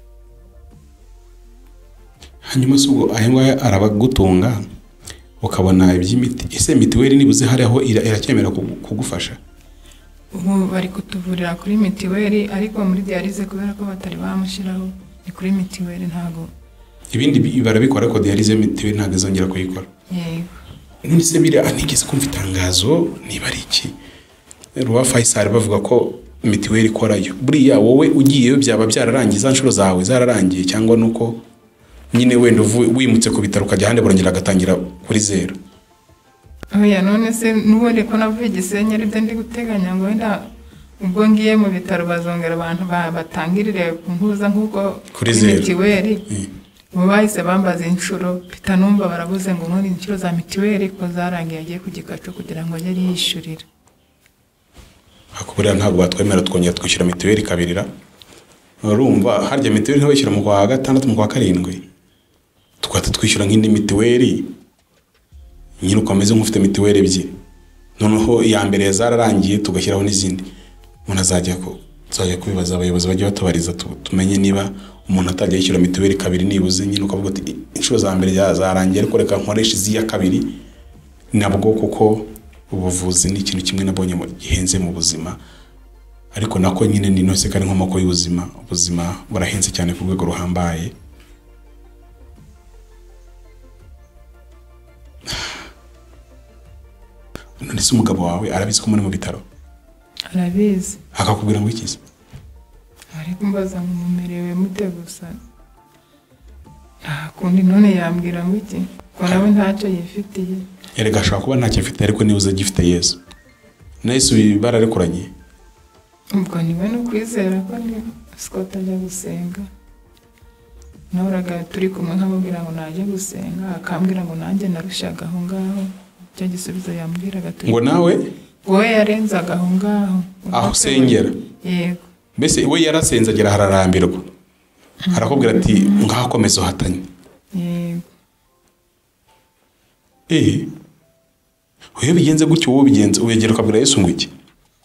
Hanyuma sugo ayo ngayo arabagutunga ukabona iby'imiti ese mitiweli nibuze hari aho iracyemera kugufasha ubu bari kutuvurira kuri mitiweli ariko muri dialyse kubera ko batari bamushiraho ni kuri mitiweli ntago ibindi barabikora ko dialyse mitiweli ntago izongera kuyikora yego none se biri anigeze kumva itangazo niba ari iki Ruwa Faisal bavuga ko mitiweli ikorayo buriya wowe ugiyeyo byaba byararangiza inshuro zawe zararangiye cyangwa nuko nyine wenda wimutse ku bitaro ukajya hande burongera agatangira kuri zero oya none se nubone ko navuye Gisenyi ari ndi guteganya ngo wenda ubwo ngiye mu bitaro bazongera abantu batangirire kumpuza nkuko kuri mitiweli bo bahise bambaza inshuro bitanumva barabuze ngo none inshuro za mitiweli ko zarangiye agiye ku gikacu kugira ngo yari yishurira hakubura ntabwo batwemera twongera twishyura mitiweli kabirira urumva harya mitiweli ntabishyura mu kwa gatandatu mu kwa karindwi twata twishyura nk'indi mitiweli nyine ukomeze nk'ufite mitiweli ebyiri noneho iya mbere zararangiye tugashyiraho n'izindi umuntu azajya kubibaza abayobozi bajya batubariza tumenye niba umuntu atajya yishyura mitiweli kabiri nibuze nyine ukavuga ati inshuro za mbere zarangiye ariko reka nkoresha iziya kabiri nabwo kuko ubuvuzi ni ikintu kimwe nabonye gihenze mu buzima ariko nako nyine ni nose kandi nkomako y'ubuzima ubuzima burahenze cyane ku rwego ruhambaye none se umugabo wawe arabizi ko muri mu bitaro arabizi akakubwira ngo ikize ariko mbaza mumerewe mute gusa kundi none yambwira ngo iki ko nawe ntacyo yifitiye erega ashobora kuba ntacyo afite ariko niba uze gifite Yesu nese bararekuranye ubwo niwe no kwizera ko ni Scott ajya gusenga nahoraga turi kumwe nkamubwira ngo naje gusenga akambwira ngo nanjye narushaga aho ngaho cyo gisubizo yambwiraga ngo nawe wowe yarenzaga aho ngaho aho usengera yego mbese we yarasenze agera hararambirwa arakubwira ati ngaho komeza uhatanye yego uyo bigenze gutyo wowe bigenze uyegera ukabwira Yesu ngo iki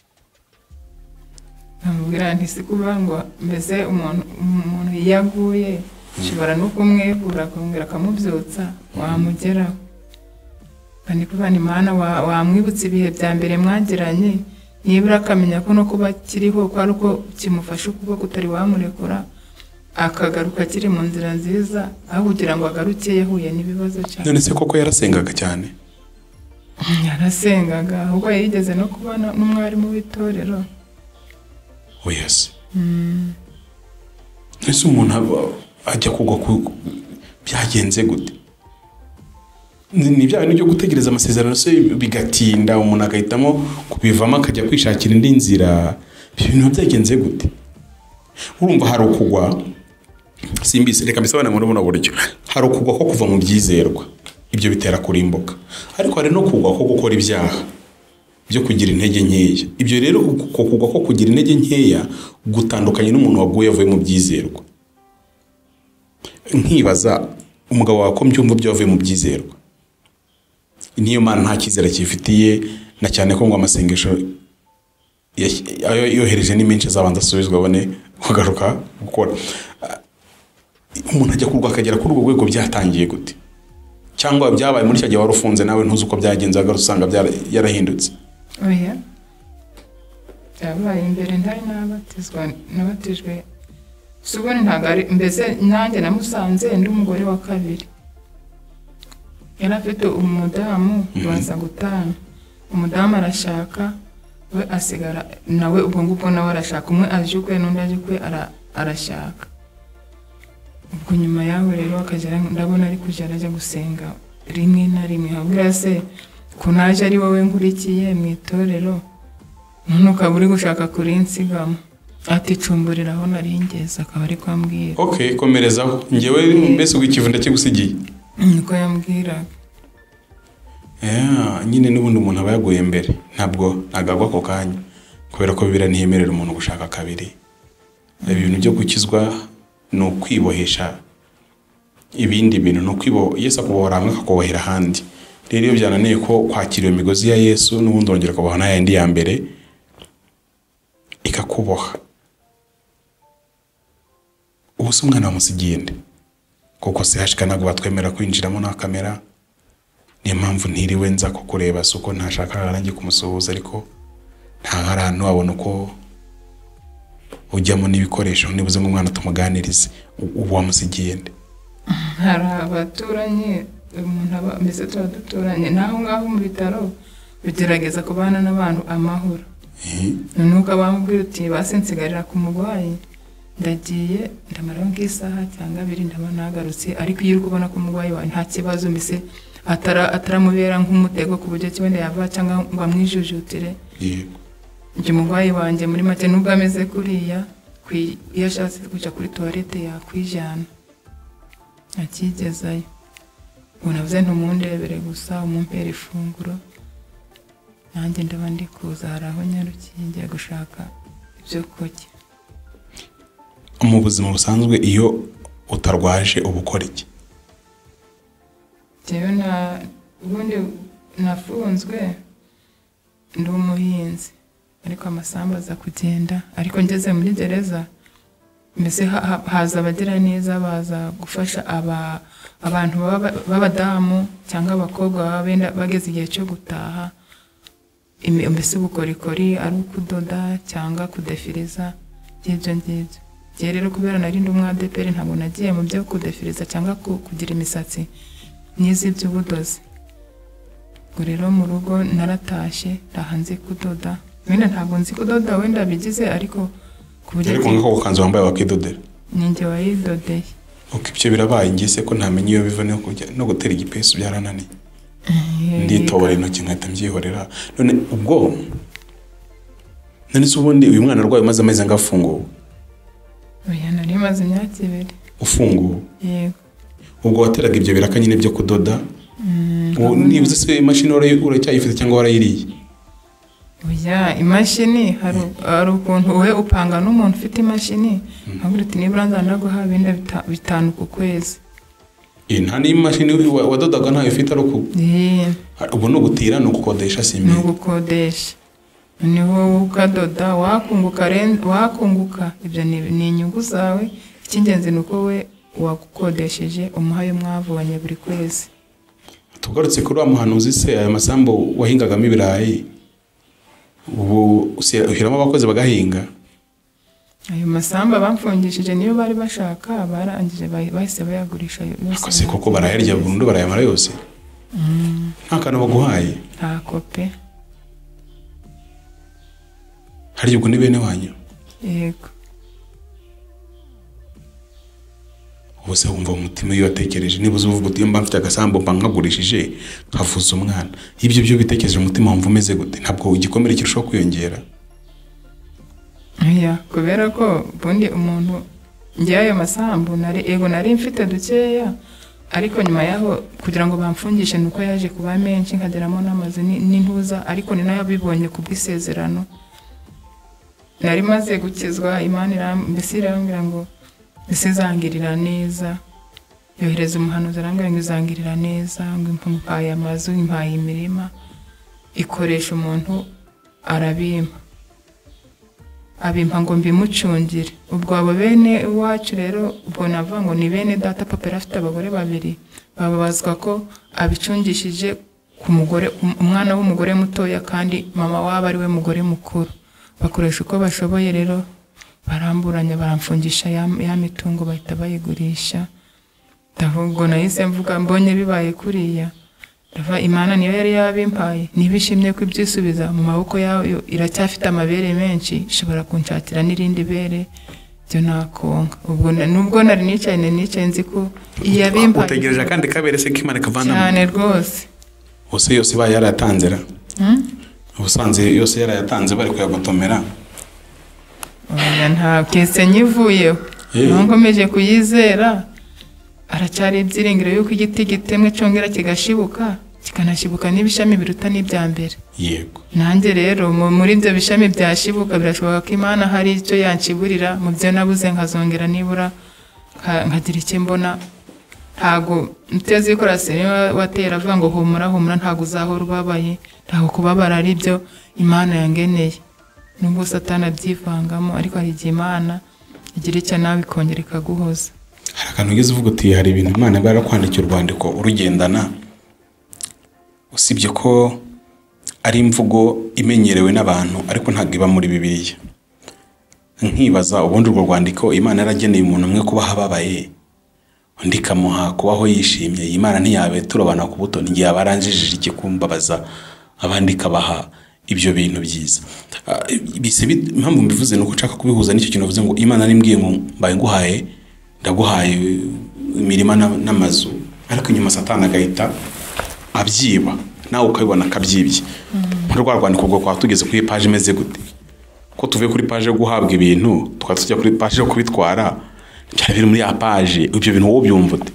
amubwira nti sikuba ngo mbese umuntu yaguye shobora no kumwegura kumwira akamubyutsa wamugeraho kandi kuba ni Imana wamwibutsa ibihe bya mbere mwagiranye nibura akamenya ko no kuba kiriho ko ari uko kimufasha kuba kutari wamurekura akagaruka kiri mu nzira nziza aho kugira ngo agaruke yahuye n'ibibazo cyane none se koko yarasengaga cyane yarasengaga ahubwo yigeze no kubana n'umwarimu w'itorero oyase ese umuntu ajya kugwa byagenze gute ni bya bintu byo gutegereza amasezerano se bigatinda umuntu agahitamo kubivamo akajya kwishakira indi nzira ibintu byagenze gute urumva hari ukugwa simbise reka bisabana muri buno buryo hari ukugwa ko kuva mu byizerwa ibyo bitera kurimbuka ariko hari no kugwa ko gukora ibyaha byo kugira intege nkeya ibyo rero kugwa ko kugira intege nkeya gutandukanye n'umuntu waguye avuye mu byizerwa nkibaza umugabo wawe ko mbyumva byo avuye mu byizerwa niyo mana nta cyizere cyifitiye, na cyane ko ngo amasengesho yohereje ni menshi azabanza asubizwa abone kugaruka gukora. Umuntu ajya kurwa akagera kuri urwo rwego byatangiye gute? Cyangwa byabaye muri cyo gihe wari ufunze nawe ntuzi uko byagenze agarutse usanga yarahindutse? Oya, yabaye imbere ntari nabatijwe subone ntabwo ari mbese nanjye namusanze ndi umugore wa kabiri. Yari afite umudamu baza gutana, umudamu arashaka we asigara nawe ubwo ngubwo nawe arashaka, umwe aje ukwe n'undi aje ukwe arashaka. Ubwo nyuma yaho rero akagera ndabona ari kujya ajya gusenga rimwe na rimwe, habwira se ko naje ari wowe nkurikiye mu itorero none ukaba uri gushaka kurinsigamo, ati cumburira aho nari ngeze, akaba ari kwambwira. Okay, komerezaho njyewe mbese ugikivunda kigusigiye niko yambwiraga. Nyine n'ubundi umuntu aba yaguye mbere ntabwo agwa ako kanya, kubera ko Bibiliya ntiyemerera umuntu gushaka kabiri. Ibintu byo gukizwa ni ukwibohesha ibindi bintu, ni ukwiboha. Yesu akubohora hamwe akakubohera ahandi. Rero iyo byananiye ko kwakira iyo migozi ya Yesu n'ubundi wongera kuboha na yandi ya mbere ikakuboha. Ubu se umwana wamusigiye nde? Kuko se hashika ntabwo batwemera kwinjiramo na kamera, niyo mpamvu ntiriwe nza kukureba, suko ntashaka nanjye kumusuhuza, ariko nta harantu wabona uko ujyamo n'ibikoresho nibuze ngo umwana tumuganirize. Ubu wamusigiye nde? Hari abaturanye, umuntu mbese tuba duturanye naho ngaho mu bitaro bigerageza kubana n'abantu amahoro. Nuko bamubwira uti base nsigarira ku mugwayi, ndagiye ndamara nk'isaha cyangwa 2 ndaba nagarutse, ariko iyo uri kubona ku mugwayi wawe nta kibazo, mbese ataramubera nk'umutego ku buryo kibende yava cyangwa ngo amwijujutire. Njye umugwayi wanjye muri make nubwo ameze kuriya, iyo ashatse kujya kuri toilette yakwijana akigezayo. Unavuze ntumundebere gusa umumpera ifunguro, nanjye ndaba ndi kuza hari aho nyarukiye ngiye gushaka ibyo kurya. Mu buzima busanzwe iyo utarwaje uba ukora iki? Jewe ubundi nafunzwe ndi umuhinzi, ariko amasambu aza kugenda, ariko ngeze muri gereza mbese haza abagira neza baza gufasha abantu b'abadamu cyangwa abakobwa baba bageze igihe cyo gutaha, mbese ubukorikori ari ukudoda cyangwa kudefiriza by'ibyo ngibyo. Gihe rero kubera nari ndi umwadeperi ntabwo nagiye mu byo kudefiriza cyangwa kugira imisatsi n'izi by'ubudozi. Ubwo rero mu rugo naratashe ndahanze kudoda, wenda ntabwo nzi kudoda wenda bigize, ariko ariko nk'ako kanzu wambaye wakidodera ninjye wayidodeye. Ibyo birabaye ngese ko ntamenye iyo biva no gutera igipesu byarananiye, nditobora intoki nkahita mbyihorera. None ubwo se ubundi uyu mwana arwaye maze ameze ngafunguwe? Oya, nari maze imyaka 2 ufunguwe. Yego. Ubwo wateraga ibyo biraka nyine byo kudoda, nibuze se imashini uracyayifite cyangwa warayiriye? Oya, imashini hari ukuntu we upanga n'umuntu ufite imashini, ntabwo uti nibura nzanaguha bindi 5 ku kwezi. Nta n'imashini wadodaga ntayo ufite ari uko? Ubu no gutira no gukodesha simbi? No gukodesha. Niho ukadoda wakunguka, ibyo ni inyungu zawe. Icy'ingenzi ni uko we wagukodesheje umuhaye mwavanye buri kwezi. Tugarutse kuri wa muhanuzi se, aya masambu wahingagamo ibirayi ubu uhiramo abakozi bagahinga? Ayo masamba bamfungishije niyo bari bashaka, barangije bahise bayagurisha yose. Akose koko barayarya burundu barayamara yose? Nta kantu baguhaye? Nta kope. Hari ubwo ni bene wanyu? Yego. Ubuse wumva umutima iyo watekereje, niba uvuga uti mba mfite agasambu mba nkagurishije nkavuza umwana, ibyo byo bitekereje umutima wumva umeze gute? Ntabwo igikomere kirushaho kwiyongera? Oya, kubera ko bundi umuntu ngiye ayo masambu nari mfite dukeya, ariko nyuma yaho kugira ngo bamfungishe nuko yaje kuba menshi nkageramo n'amazi n'intuza, ariko ni nayo bibonye ku bw'isezerano. Nari maze gukizwa, Imana mbese irambwira ngo isezangirira neza, yohereza umuhanuzi arambwira ngo izangirira neza, ngo impaye amazu, impaye imirima, ikoresha umuntu arabimpa, abimpa ngo mbimucungire. Ubwo abo bene iwacu rero, ubwo navuga ngo ni bene data, papa yari afite abagore babiri, bababazwa ko abicungishije ku mugore, umwana w'umugore mutoya, kandi mama wabo ari we mugore mukuru. Bakoresha uko bashoboye rero, baramburanya baramfungisha ya mitungo, bahita bayigurisha. Ndavuga nahise mvuga mbonye bibaye kuriya, ndavuga Imana niyo yari yabimpaye, nibishimye ko ibyisubiza mu maboko yayo, iracyafite amabere menshi, ishobora kunshakira n'irindi bere, byo nakonga. Ubwo nubwo nari nicaye nzi ko iyabimpaye. Utegereje kandi kabere se k'Imana kavana cyane rwose. Bose yose yarayatanzira. Ubusanze yose yarayatanze bari kuyagotomera. Oya nta kese nyivuyeho. Nongomeje kuyizera. Aracyari ibyiringiro yuko igiti gitemwe cyongera kigashibuka, kikanashibuka n'ibishami biruta n'ibya mbere. Yego. Nanjye rero muri ibyo bishami byashibuka birashoboka ko Imana hari icyo yankiburira mu byo nabuze, nkazongera nibura nkagira icyo mbona. Ntago mutezi ikorase watera avuga ngo humura ntago uzahora ubabaye, ntago kubabara ari byo Imana yangeneye. Nubwo Satani abyivangamo, ariko hari igihe Imana igira icyo nawe ikongera ikaguhoza. Hari akantu ugeze uvuga uti hari ibintu Imana iba yarakwandikiye urwandiko urugendana, usibye ko ari imvugo imenyerewe n'abantu ariko ntabwo iba muri Bibiliya. Nkibaza ubundi urwo rwandiko Imana yarageneye umuntu umwe kubaho ababaye, undi ikamuha kubaho yishimye. Imana ntiyabetura abantu ku buto, ngiye abaranjijije iki kumbabaza abandi kabaha ibyo bintu byiza. Impamvu mbivuze nuko nshaka kubihuza n'icyo kintu uvuze ngo Imana nimbwiye ngo mbaye nguhaye, ndaguhaye imirima n'amazu, ariko inyuma Satani agahita abyiba, nawe ukabibona akabyibye. Muri rwa rwandiko ubwo kwa tugeze kuri page imeze gute? Ko tuvuye kuri page yo guhabwa ibintu tukaba tujya kuri page yo kubitwara, cyane biri muri ya page, ibyo bintu wowe byumva ute?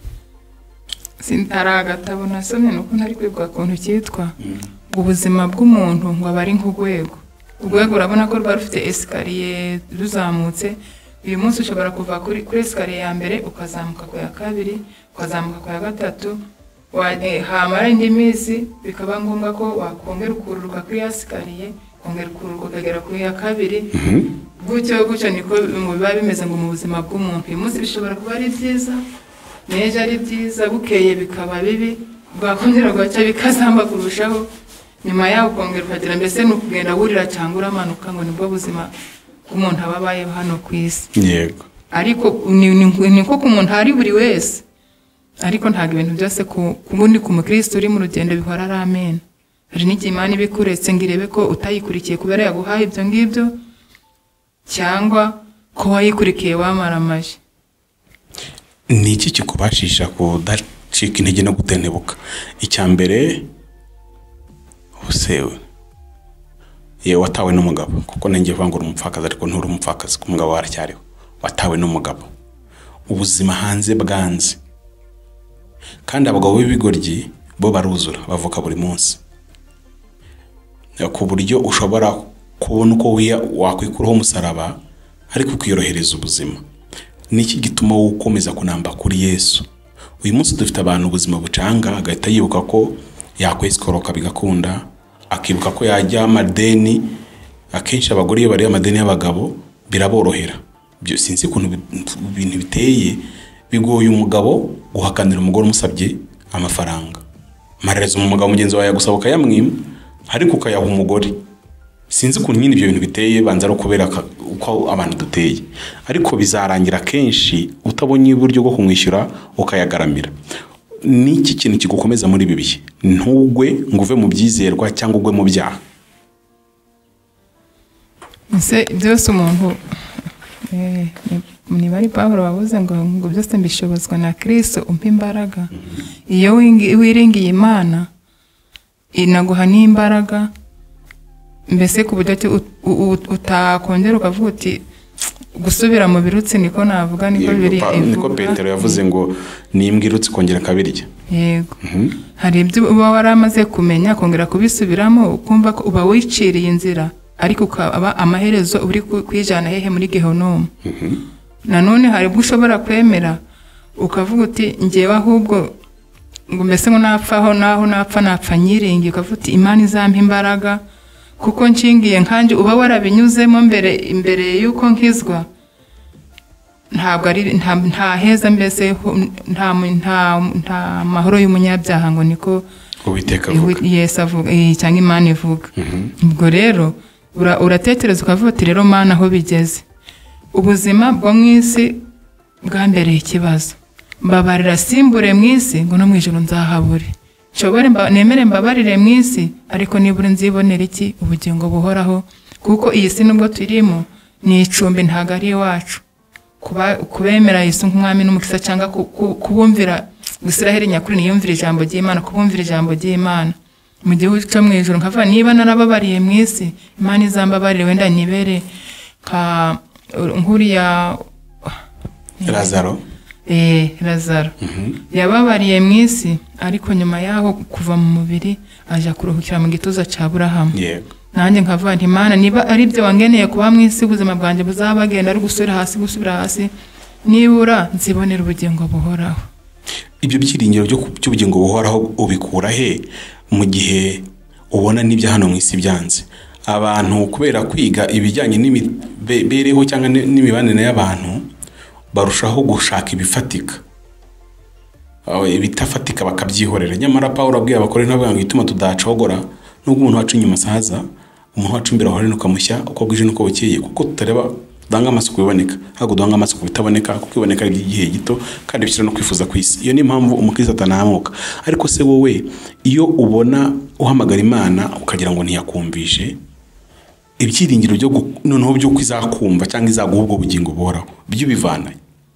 Sintaragatabo nasomye nuko ntari kwibwa kuntu cyitwa ubuzima bw'umuntu ngo abari nk'ugwego. Ugwego urabona ko rwa rufite escalier ruzamutse. Uyu munsi ushobora kuva kuri escalier ya mbere ukazamuka ku ya kabiri, ukazamuka ku ya gatatu, hamara indi minsi bikaba ngombwa ko wakongera ukururuka kuri escalier, kongera ukururuka ukagera ku ya kabiri. Gutyo niko biba bimeze ngo mu buzima bw'umuntu. Uyu munsi bishobora kuba ari byiza, neje ari byiza, bukeye bikaba bibi, bwakongera gacya bikazamba kurushaho, nyuma yaho ukongera ukagera, mbese ni ukugenda wurira cyangwa uramanuka, ngo nibwo buzima bw'umuntu aba abayeho hano ku isi. Yego. Ariko niko ku muntu ari buri wese, ariko ntabwo ibintu byose kubundi ku mukristo uri mu rugendo bihora ari amen. Hari n'igihe Imana ibikuretse ngo irebe ko utayikurikiye kubera yaguhaye ibyo ngibyo, cyangwa ko wayikurikiye wamaramaje. Ni iki kikubashisha kudacika intege no gutentebuka? Icyambere usewe watawe n'umugabo, kuko nanjye vangura umupfakazi, ariko nturi umupfakazi, ku mugabo waracyariho. Watawe n'umugabo, ubuzima hanze bwanze, kandi abagabo b'ibigoryi bo baruzura, bavuka buri munsi, ku buryo ushobora kubona uko wakwikuraho umusaraba ariko ukiyorohereza ubuzima. Niki gituma ukomeza kunamba kuri Yesu? Uyu munsi dufite abantu ubuzima bucanga, agahita yibuka ko yakwesikoroka bigakunda, akibuka ko yajya amadeni. Akenshi abagore iyo bari amadeni y'abagabo biraborohera. Byo sinzi kuntu ibintu biteye, bigoye umugabo guhakanira umugore umusabye amafaranga. Marezo mu mugabo mugenzi wawe yagusabuka yamwima, ariko ukayaha umugore. Sinzi kuntu nyine ibyo bintu biteye, banza ari kubera uko abantu duteye, ariko bizarangira kenshi utabonye uburyo bwo kumwishyura ukayagaramira. Niki kintu kigukomeza muri ibi bihe? Ntugwe ngo uve mu byizerwa cyangwa ugwe mu byaha. Ese byose umuntu niba ari Pawulo wavuze ngo byose mbishobozwa na Kristo umpa imbaraga. Iyo wiringiye Imana inaguha n'imbaraga, mbese ku buryo utakongera ukavuga uti gusubira mu birutsi, niko navuga, niko biri. Niko Petero yavuze ngo nimbwirutse kongera kabirya. Yego. Hari ibyo uba waramaze kumenya kongera kubisubiramo, ukumva ko uba wiciriye inzira, ariko ukaba amaherezo uri kwijana hehe muri Gehonomu. Nanone hari ubwo ushobora kwemera ukavuga uti ngewe ahubwo ngo mbese ngo napfaho naho napfa nyiringi, ukavuga uti Imana izampa imbaraga kuko nshingiye nkanje uba warabinyuzemo imbere y'uko nkizwa, ntabwo ari nta heza mbese nta mahoro y'umunyabyaha ngo niko Uwiteka avuga. Yesu avuga cyangwa Imana ivuga. Ubwo rero uratekereza ukavuga uti rero Mana aho bigeze ubuzima bwo mu isi bwambereye ikibazo, mbabarira simbure mu isi ngo no mu ijuru nzahabure, nshobore nemere mbabarire mu isi ariko nibura nzibonera iki ubugingo buhoraho, kuko iyi si nubwo turimo ni icumbi ntago ari iwacu. Kubemera Yesu nk'umwami n'umukiza cyangwa kubumvira Isiraheli nyakuri niyumvira ijambo ry'Imana, kubumvira ijambo ry'Imana mu gihugu cyo mu ijuru, nkavuga niba narababariye mu isi Imana izambabarire wenda nibere nkuriya Lazaro. Lazaro yababariye mu isi ariko nyuma yaho kuva mu mubiri aja kuruhukira mu gituza ca Aburahamu. Nanjye nkavuga nti Imana niba ari byo wangeneye kuba mu isi ubuzima bwanjye buzabagenda ari gusubira hasi nibura nzibonera ubugingo buhoraho. Ibyo byiringiro by'ubugingo buhoraho ubikura he mu gihe ubona n'ibyo hano mu isi byanze? Abantu kubera kwiga ibijyanye n'imibereho cyangwa n'imibanire y'abantu barushaho gushaka ibifatika, ibitafatika bakabyihorera. Nyamara Pawulo abwiye abakore ntabwo ituma tudacogora nubwo umuntu wacu inyuma saza, umuntu wacu imbere ahorene ukamushya uko bwije nuko bukeye, kuko tutareba danga amaso kubiboneka, ahubwo danga amaso kubitaboneka, kuko iboneka ari igihe gito kandi bishyira no kwifuza kwisi. Iyo ni impamvu umukristo atanamuka. Ariko se wowe iyo ubona uhamagara Imana ukagira ngo ntiyakumvishe, ibyiringiro byo noneho byo kwizakumva cyangwa izaguha ubwo bugingo buhoraho byo bivana?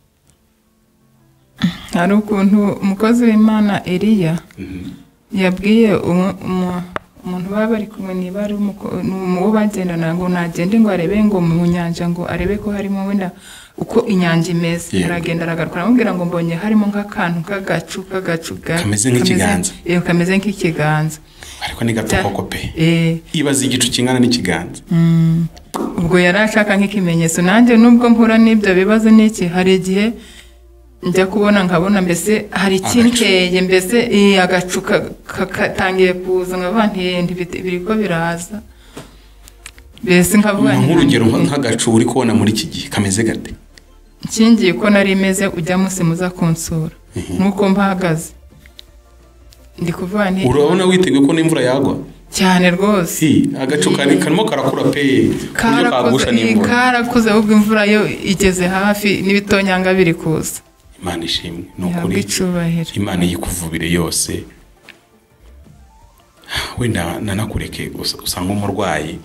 Hari ukuntu umukozi w'Imana Eliya yabwiye umuntu baba bari kumwe niba ari uwo bagendana ngo nagende ngo arebe ngo mu nyanja ngo arebe ko harimo wenda uko inyanja imeze. Aragenda aragaruka aramubwira ngo mbonye harimo nk'akantu k'agacu kameze nk'ikiganza. Kameze nk'ikiganza ariko ni gato koko pe. Ibaza igicu kingana n'ikiganza. Ubwo yarashaka nk'ikimenyetso. Nanjye nubwo mpura n'ibyo bibazo n'iki, hari igihe njya kubona nkabona mbese hari ikinkeye mbese agacu katangiye kuza nk'abantu biriko biraza mbese nkavuga nk'urugero nk'agacu uri kubona muri iki gihe kameze gate? Nkingiye ko nari meze ujya munsi muza kunsura nuko mpagaze ndi kuvuga nti urabona witeguye ko n'imvura yagwa cyane rwose. Agacu karimo karakura pe kuryo kagusha n'imvura. Karakuze ahubwo imvura yo igeze hafi n'ibitonyanga biri kuza. Imana ishimwe n'ukuri, Imana yikuvubire yose. Wenda nanakureke usanga umurwayi,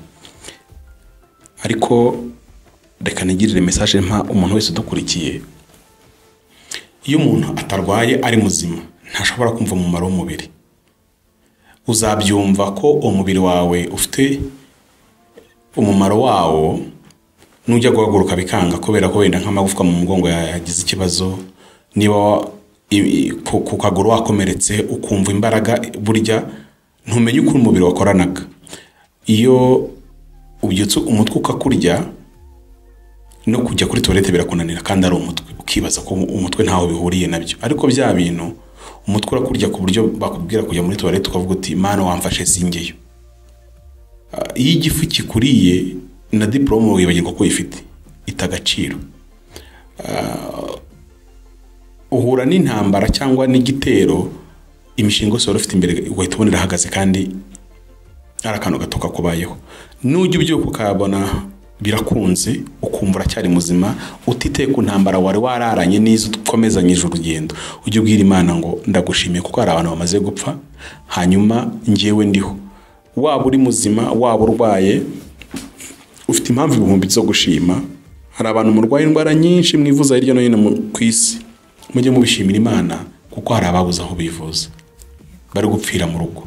ariko reka nigirire message mpa umuntu wese udukurikiye. Iyo umuntu atarwaye ari muzima ntashobora kumva umumaro w'umubiri. Uzabyumva ko umubiri wawe ufite umumaro wawo nujya guhaguruka bikanga kubera ko wenda nk'amagufwa mu mugongo yagize ikibazo, niba ku kaguru wakomeretse ukumva imbaraga burya ntumenye uko umubiri wakoranaga. Iyo ubyutse umutwe ukakurya no kujya kuri toilette birakunanira kandi ari umutwe, ukibaza ko umutwe ntaho bihuriye nabyo. Ariko bya bintu umutwe urakurya ku buryo bakubwira kujya muri toilette ukavuga uti Imana wamfashe singeyo. Iyo igifu kikuriye na diplome wibagirwa ko ifite itagaciro. Uhura n'intambara cyangwa n'igitero, imishingo yose ufite imbere ugahita ubonera hagaze kandi ari akantu gato kakubayeho. Nujya ubyuka ukabona birakunze ukumva cyari muzima utiteye ku ntambara wari wararanye n'izo ukomezanyije urugendo, ujye ubwira Imana ngo ndagushimiye kuko hari abantu bamaze gupfa hanyuma ngewe ndiho. Waba uri muzima waba urwaye ufite impamvu ibihumbi zo gushima. Hari abantu murwaye indwara nyinshi mwivuza hirya no hino ku isi, mujye mubishimira Imana kuko hari ababuze aho bivuza bari gupfira mu rugo.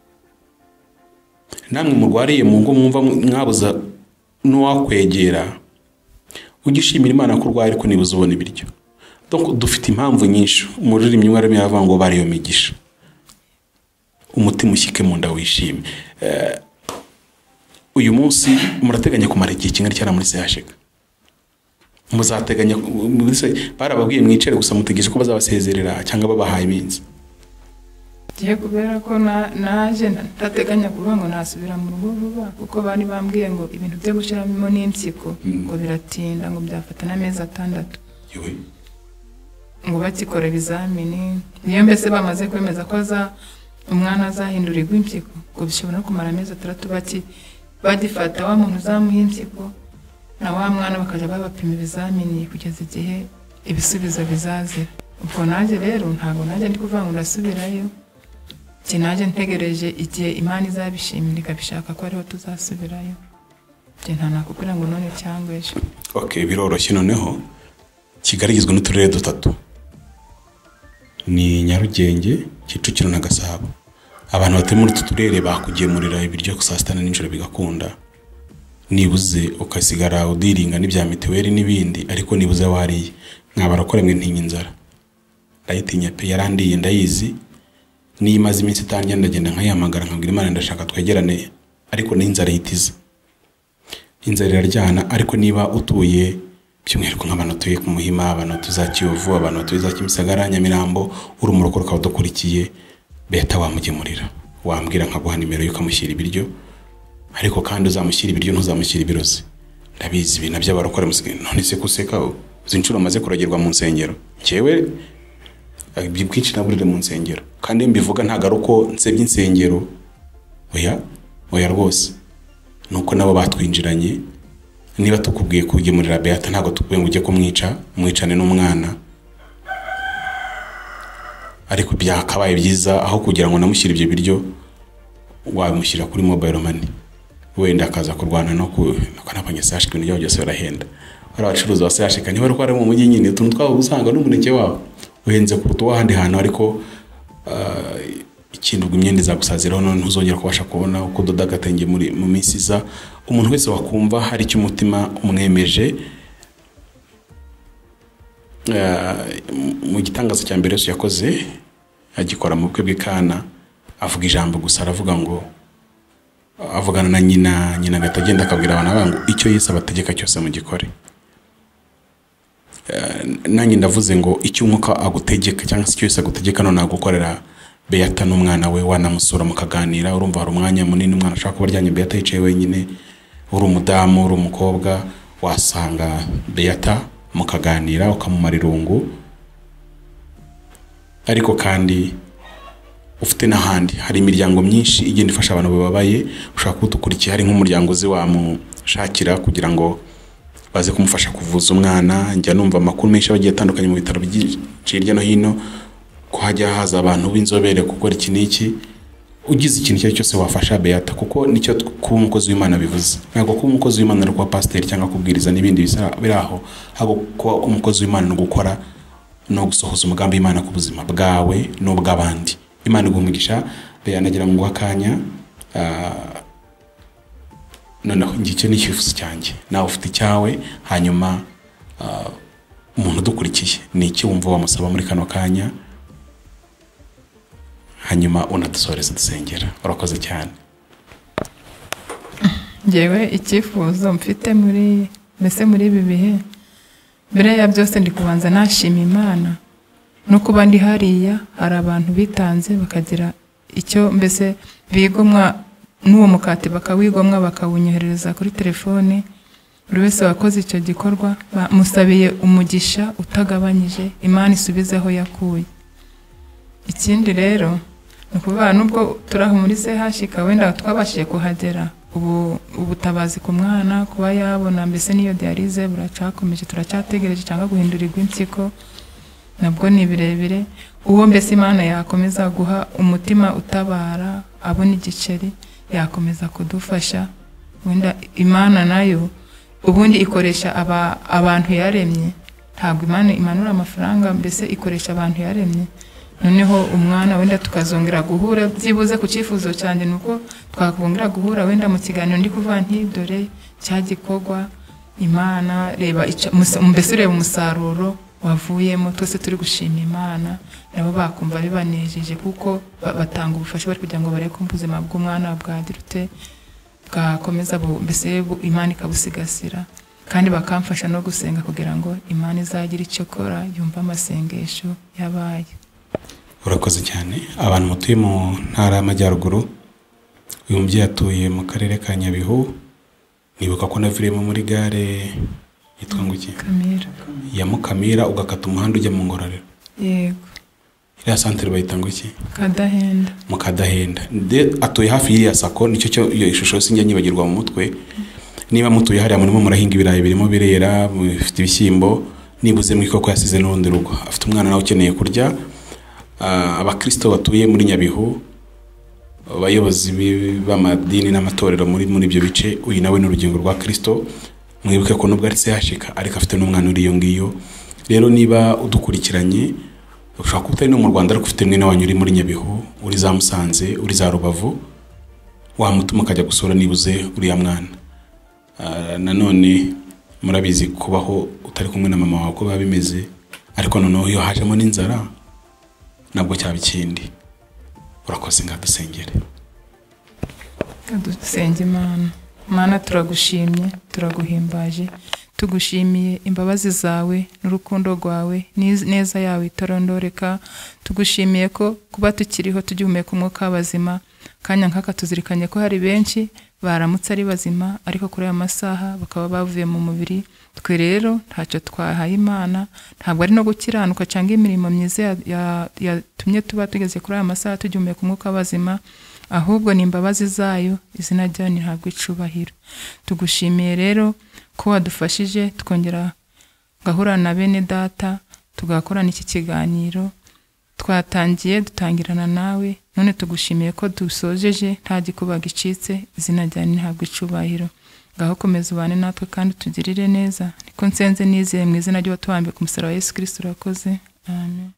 Namwe murwariye mu ngo mwumva mwabuza n'uwakwegera, ugishimira Imana ko urwaye ariko nibuze ubona ibiryo. Donc dufite impamvu nyinshi. Umuririmbyi umwe arimo yavuga ngo bariyo migisha, umutima ushyike mu nda wishime. Uyu munsi murateganya kumara igihe kingana cyane muri CHK? muzateganya barababwiye mwicare gusa mutegereje ko bazabasezerera cyangwa babahaye iminsi? Giye kubera ko naje ndateganya kuvuga ngo nasubira mu rugo vuba kuko bari bambwiye ngo ibintu byo gushiramo n'impyiko ngo biratinda ngo byafata n'amezi 6 ngo bakikora ibizamini niyo mbese bamaze kwemeza ko umwana azahindurirwa impyiko ngo bishobora kumara amezi 3 bagifata wa muntu uzamuha impyiko na wa mwana bakaja babapima ibizamini kugeza igihe ibisubizo bizazira. Ubwo naje rero ntabwo naje ndi kuvuga ngo ndasubirayo, kinaje ntegereje igihe Imana izabishimira ikabishaka ko ariho tuzasubirayo. Nta nakubwira ngo none cyangwa ejo. Okay, biroroshye. Noneho Kigali igizwe n'uturere 3, ni Nyarugenge, Kicukiro na Gasabo. Abantu batuye muri utu turere bakugemurira ibiryo ku saa 6 n'ijoro bigakunda, nibuze ukasigara udiringa n'ibya mituweli n'ibindi, ariko nibuze wariye mwabarakora mwe ntinya inzara. Ndayitinya pe, yarandiye ndayizi, nimaze iminsi 5 ndagenda nkayamagara nkabwira Imana ndashaka twegerane, ariko n'inzara yitiza. Inzara iraryana. Ariko niba utuye by'umwihariko nk'abantu tuye ku Muhima, abantu tuza Kiyovu, abantu tuza Kimisagara, Nyamirambo, uri umurokoro ukaba udakurikiye, Beta wamugemurira, wambwira nkaguha nimero y'ukamushyira ibiryo, ariko kandi uzamushyira ibiryo ntuzamushyira ibirozi. Ndabizi ibintu by'abarokore musigana, none se kuseka zinshuro maze kurogerwa mu nsengero, cyewe byinshi naburire mu nsengero, kandi mbivuga ntagaruko nsebye insengero, oya rwose, nuko nabo batwinjiranye. Niba tukubwiye kugemurira Beata ntago tukubwiye ngo ujye kumwica, mwicane n'umwana, ariko byakabaye byiza aho kugira ngo namushyire ibyo biryo wamushyira kuri mobile money, wenda akaza kurwana no n'abanyasashika ibintu byabo byose barahenda. Abacuruzi basashika niba rwara mu mujyi nyine tuntu twabo usanga n'umuneke wabo uhenze kuruta wahandi hantu, ariko ikintu imyenda izagusaziraho none ntuzongera kubasha kubona uko doda gatenge mu minsi iza. Umuntu wese wakumva hari icyo umutima umwemeje, mu gitangazo cya mbere Yesu yakoze agikora mu bukwe bw'Ikana, avuga ijambo gusa, aravuga ngo avugana na nyina gatagenda akabwira abana bangu icyo Yesu abategeka cyose mu gikore. Nanjye ndavuze ngo icyo umwuka agutegeka cyangwa se icyo Yesu agutegeka none agukorera Beata n'umwana we, wanamusura mukaganira. Urumva hari umwanya munini umwana ashaka kuba aryanye Beata yicaye wenyine, uri umudamu uri umukobwa, wasanga Beata mukaganira ukamumara irungu. Ariko kandi ufite n'ahandi hari imiryango myinshi igenda ifasha abantu bababaye, ushaka kutukurikiye hari nk'umuryango uzi wamushakira kugira ngo baze kumufasha kuvuza umwana. Njya numva amakuru menshi bagiye atandukanye mu bitaro byinshi hirya no hino ko hajya haza abantu b'inzobere gukora iki n'iki. Ugize ikintu cyo cyose wafasha Beata, kuko nicyo kuba umukozi w'Imana bivuze. Ntabwo kuba umukozi w'Imana ari kuba pasiteri cyangwa kubwiriza n'ibindi biraho, ahubwo kuba umukozi w'Imana no gukora no gusohoza umugambi w'Imana ku buzima bwawe n'ubw'abandi. Imana igumugisha. Nagira ngo akanya noneho ngicyo n'icyifuzo cyanjye, nawe ufite icyawe, hanyuma umuntu udukurikiye ni iki wumva wamusaba muri kano kanya, hanyuma unadusoreza dusengera. Urakoze cyane. Ngewe icyifuzo mfite muri ibi bihe, mbere ya byose ndi kubanza nashima Imana no kuba ndi hariya. Hari abantu bitanze bakagira icyo mbese bigomwa n'uwo mukati bakawigomwa bakawunyohereza kuri telefone. Buri wese wakoze icyo gikorwa musabiye umugisha utagabanyije, Imana isubizeho yakuye. Ikindi rero nukuvuga nubwo turaho muri CHK wenda twabashije kuhagera, ubutabazi ku mwana kuba yabona mbese niyo dialyse buracakomeje, turacyategereje cyangwa guhindurirwa impyiko, nabwo ni birebire. Uwo mbese Imana yakomeza guha umutima utabara, abona igiceri, yakomeza kudufasha. Wenda Imana nayo ubundi ikoresha abantu yaremye, ntabwo Imana imanura amafaranga, mbese ikoresha abantu yaremye. Noneho umwana wenda tukazongera guhura, byibuze ku cyifuzo cyane nuko twakongera guhura wenda mu kiganiro ndi kuvuga nti dore cya gikorwa Imana reba mbese reba umusaruro wavuyemo, twese turi gushima Imana, nabo bakumva bibanejeje kuko batanga ubufasha bari kugira ngo bareke ubuzima bw'umwana bwadirute bwakomeza mbese Imana ikabusigasira. kandi bakamfasha no gusenga kugira ngo Imana izagira icyo kora yumva amasengesho yabaye. urakoze cyane. Abantu mutuye mu ntara y'Amajyaruguru, uyu mubyeyi atuye mu karere ka Nyabihu, nibuka ko naviremo muri gare yitwa ngo iki? Kamira. Ya Mukamira, ugakata umuhanda ujya mu Ngororero. Yego. Iriya santere bayita ngo iki? Kadahenda. Mu Kadahenda. Atuye hafi y'iriya sako, nicyo cyo iyo ishusho sinjya nyibagirwa mu mutwe. Niba mutuye hariya murimo murahinga ibirayi birimo birera, bifite ibishyimbo, nibuze mu ikoko yasize n'urundi rugo, afite umwana nawe ukeneye kurya. Abakristo batuye muri Nyabihu, abayobozi b'amadini n'amatorero muri ibyo bice, uyu nawe n'urugingo rwa Kristo, mwibuke ko nubwo ari se yashika ariko afite n'umwana uri iyo ngiyo. Rero niba udukurikiranye, ushaka kuba utari no mu Rwanda ariko ufite mwene wanyu uri muri Nyabihu, uri za Musanze, uri za Rubavu, wamutuma akajya gusura nibuze uriya mwana. Nanone murabizi kubaho utari kumwe na mama wawe ko biba bimeze, ariko noneho iyo hajemo n'inzara nabwo cyaba ikindi. Urakoze, ngadusengere. Dusenge Imana. Mana, turagushimye, turaguhimbaje, tugushimiye imbabazi zawe n'urukundo rwawe neza yawe itarondoreka. Tugushimiye ko kuba tukiriho tugihumeka umwuka w'abazima, kanya nk'aka tuzirikanye ko hari benshi baramutse ari bazima ariko kuri aya masaha bakaba bavuye mu mubiri. Twe rero ntacyo twahaye Imana, ntabwo ari no gukiranuka cyangwa imirimo myiza yatumye tuba tugeze kuri aya masaha tugihumeka umwuka w'abazima, ahubwo ni imbabazi zayo, izina ryayo ntihabwe icubahiro. Tugushimiye rero ko wadufashije tukongera gahura na bene data tugakorana iki kiganiro. Twatangiye dutangirana nawe, none tugushimiye ko dusojeje nta gikuba gicitse, izina ryayo ntihabwe icubahiro. Ngaho komeza ubane natwe kandi tugirire neza. Niko nsenze nizeye mu izina ry'uwatubambiye ku musaraba wa Yesu Kristo. Urakoze. Amen.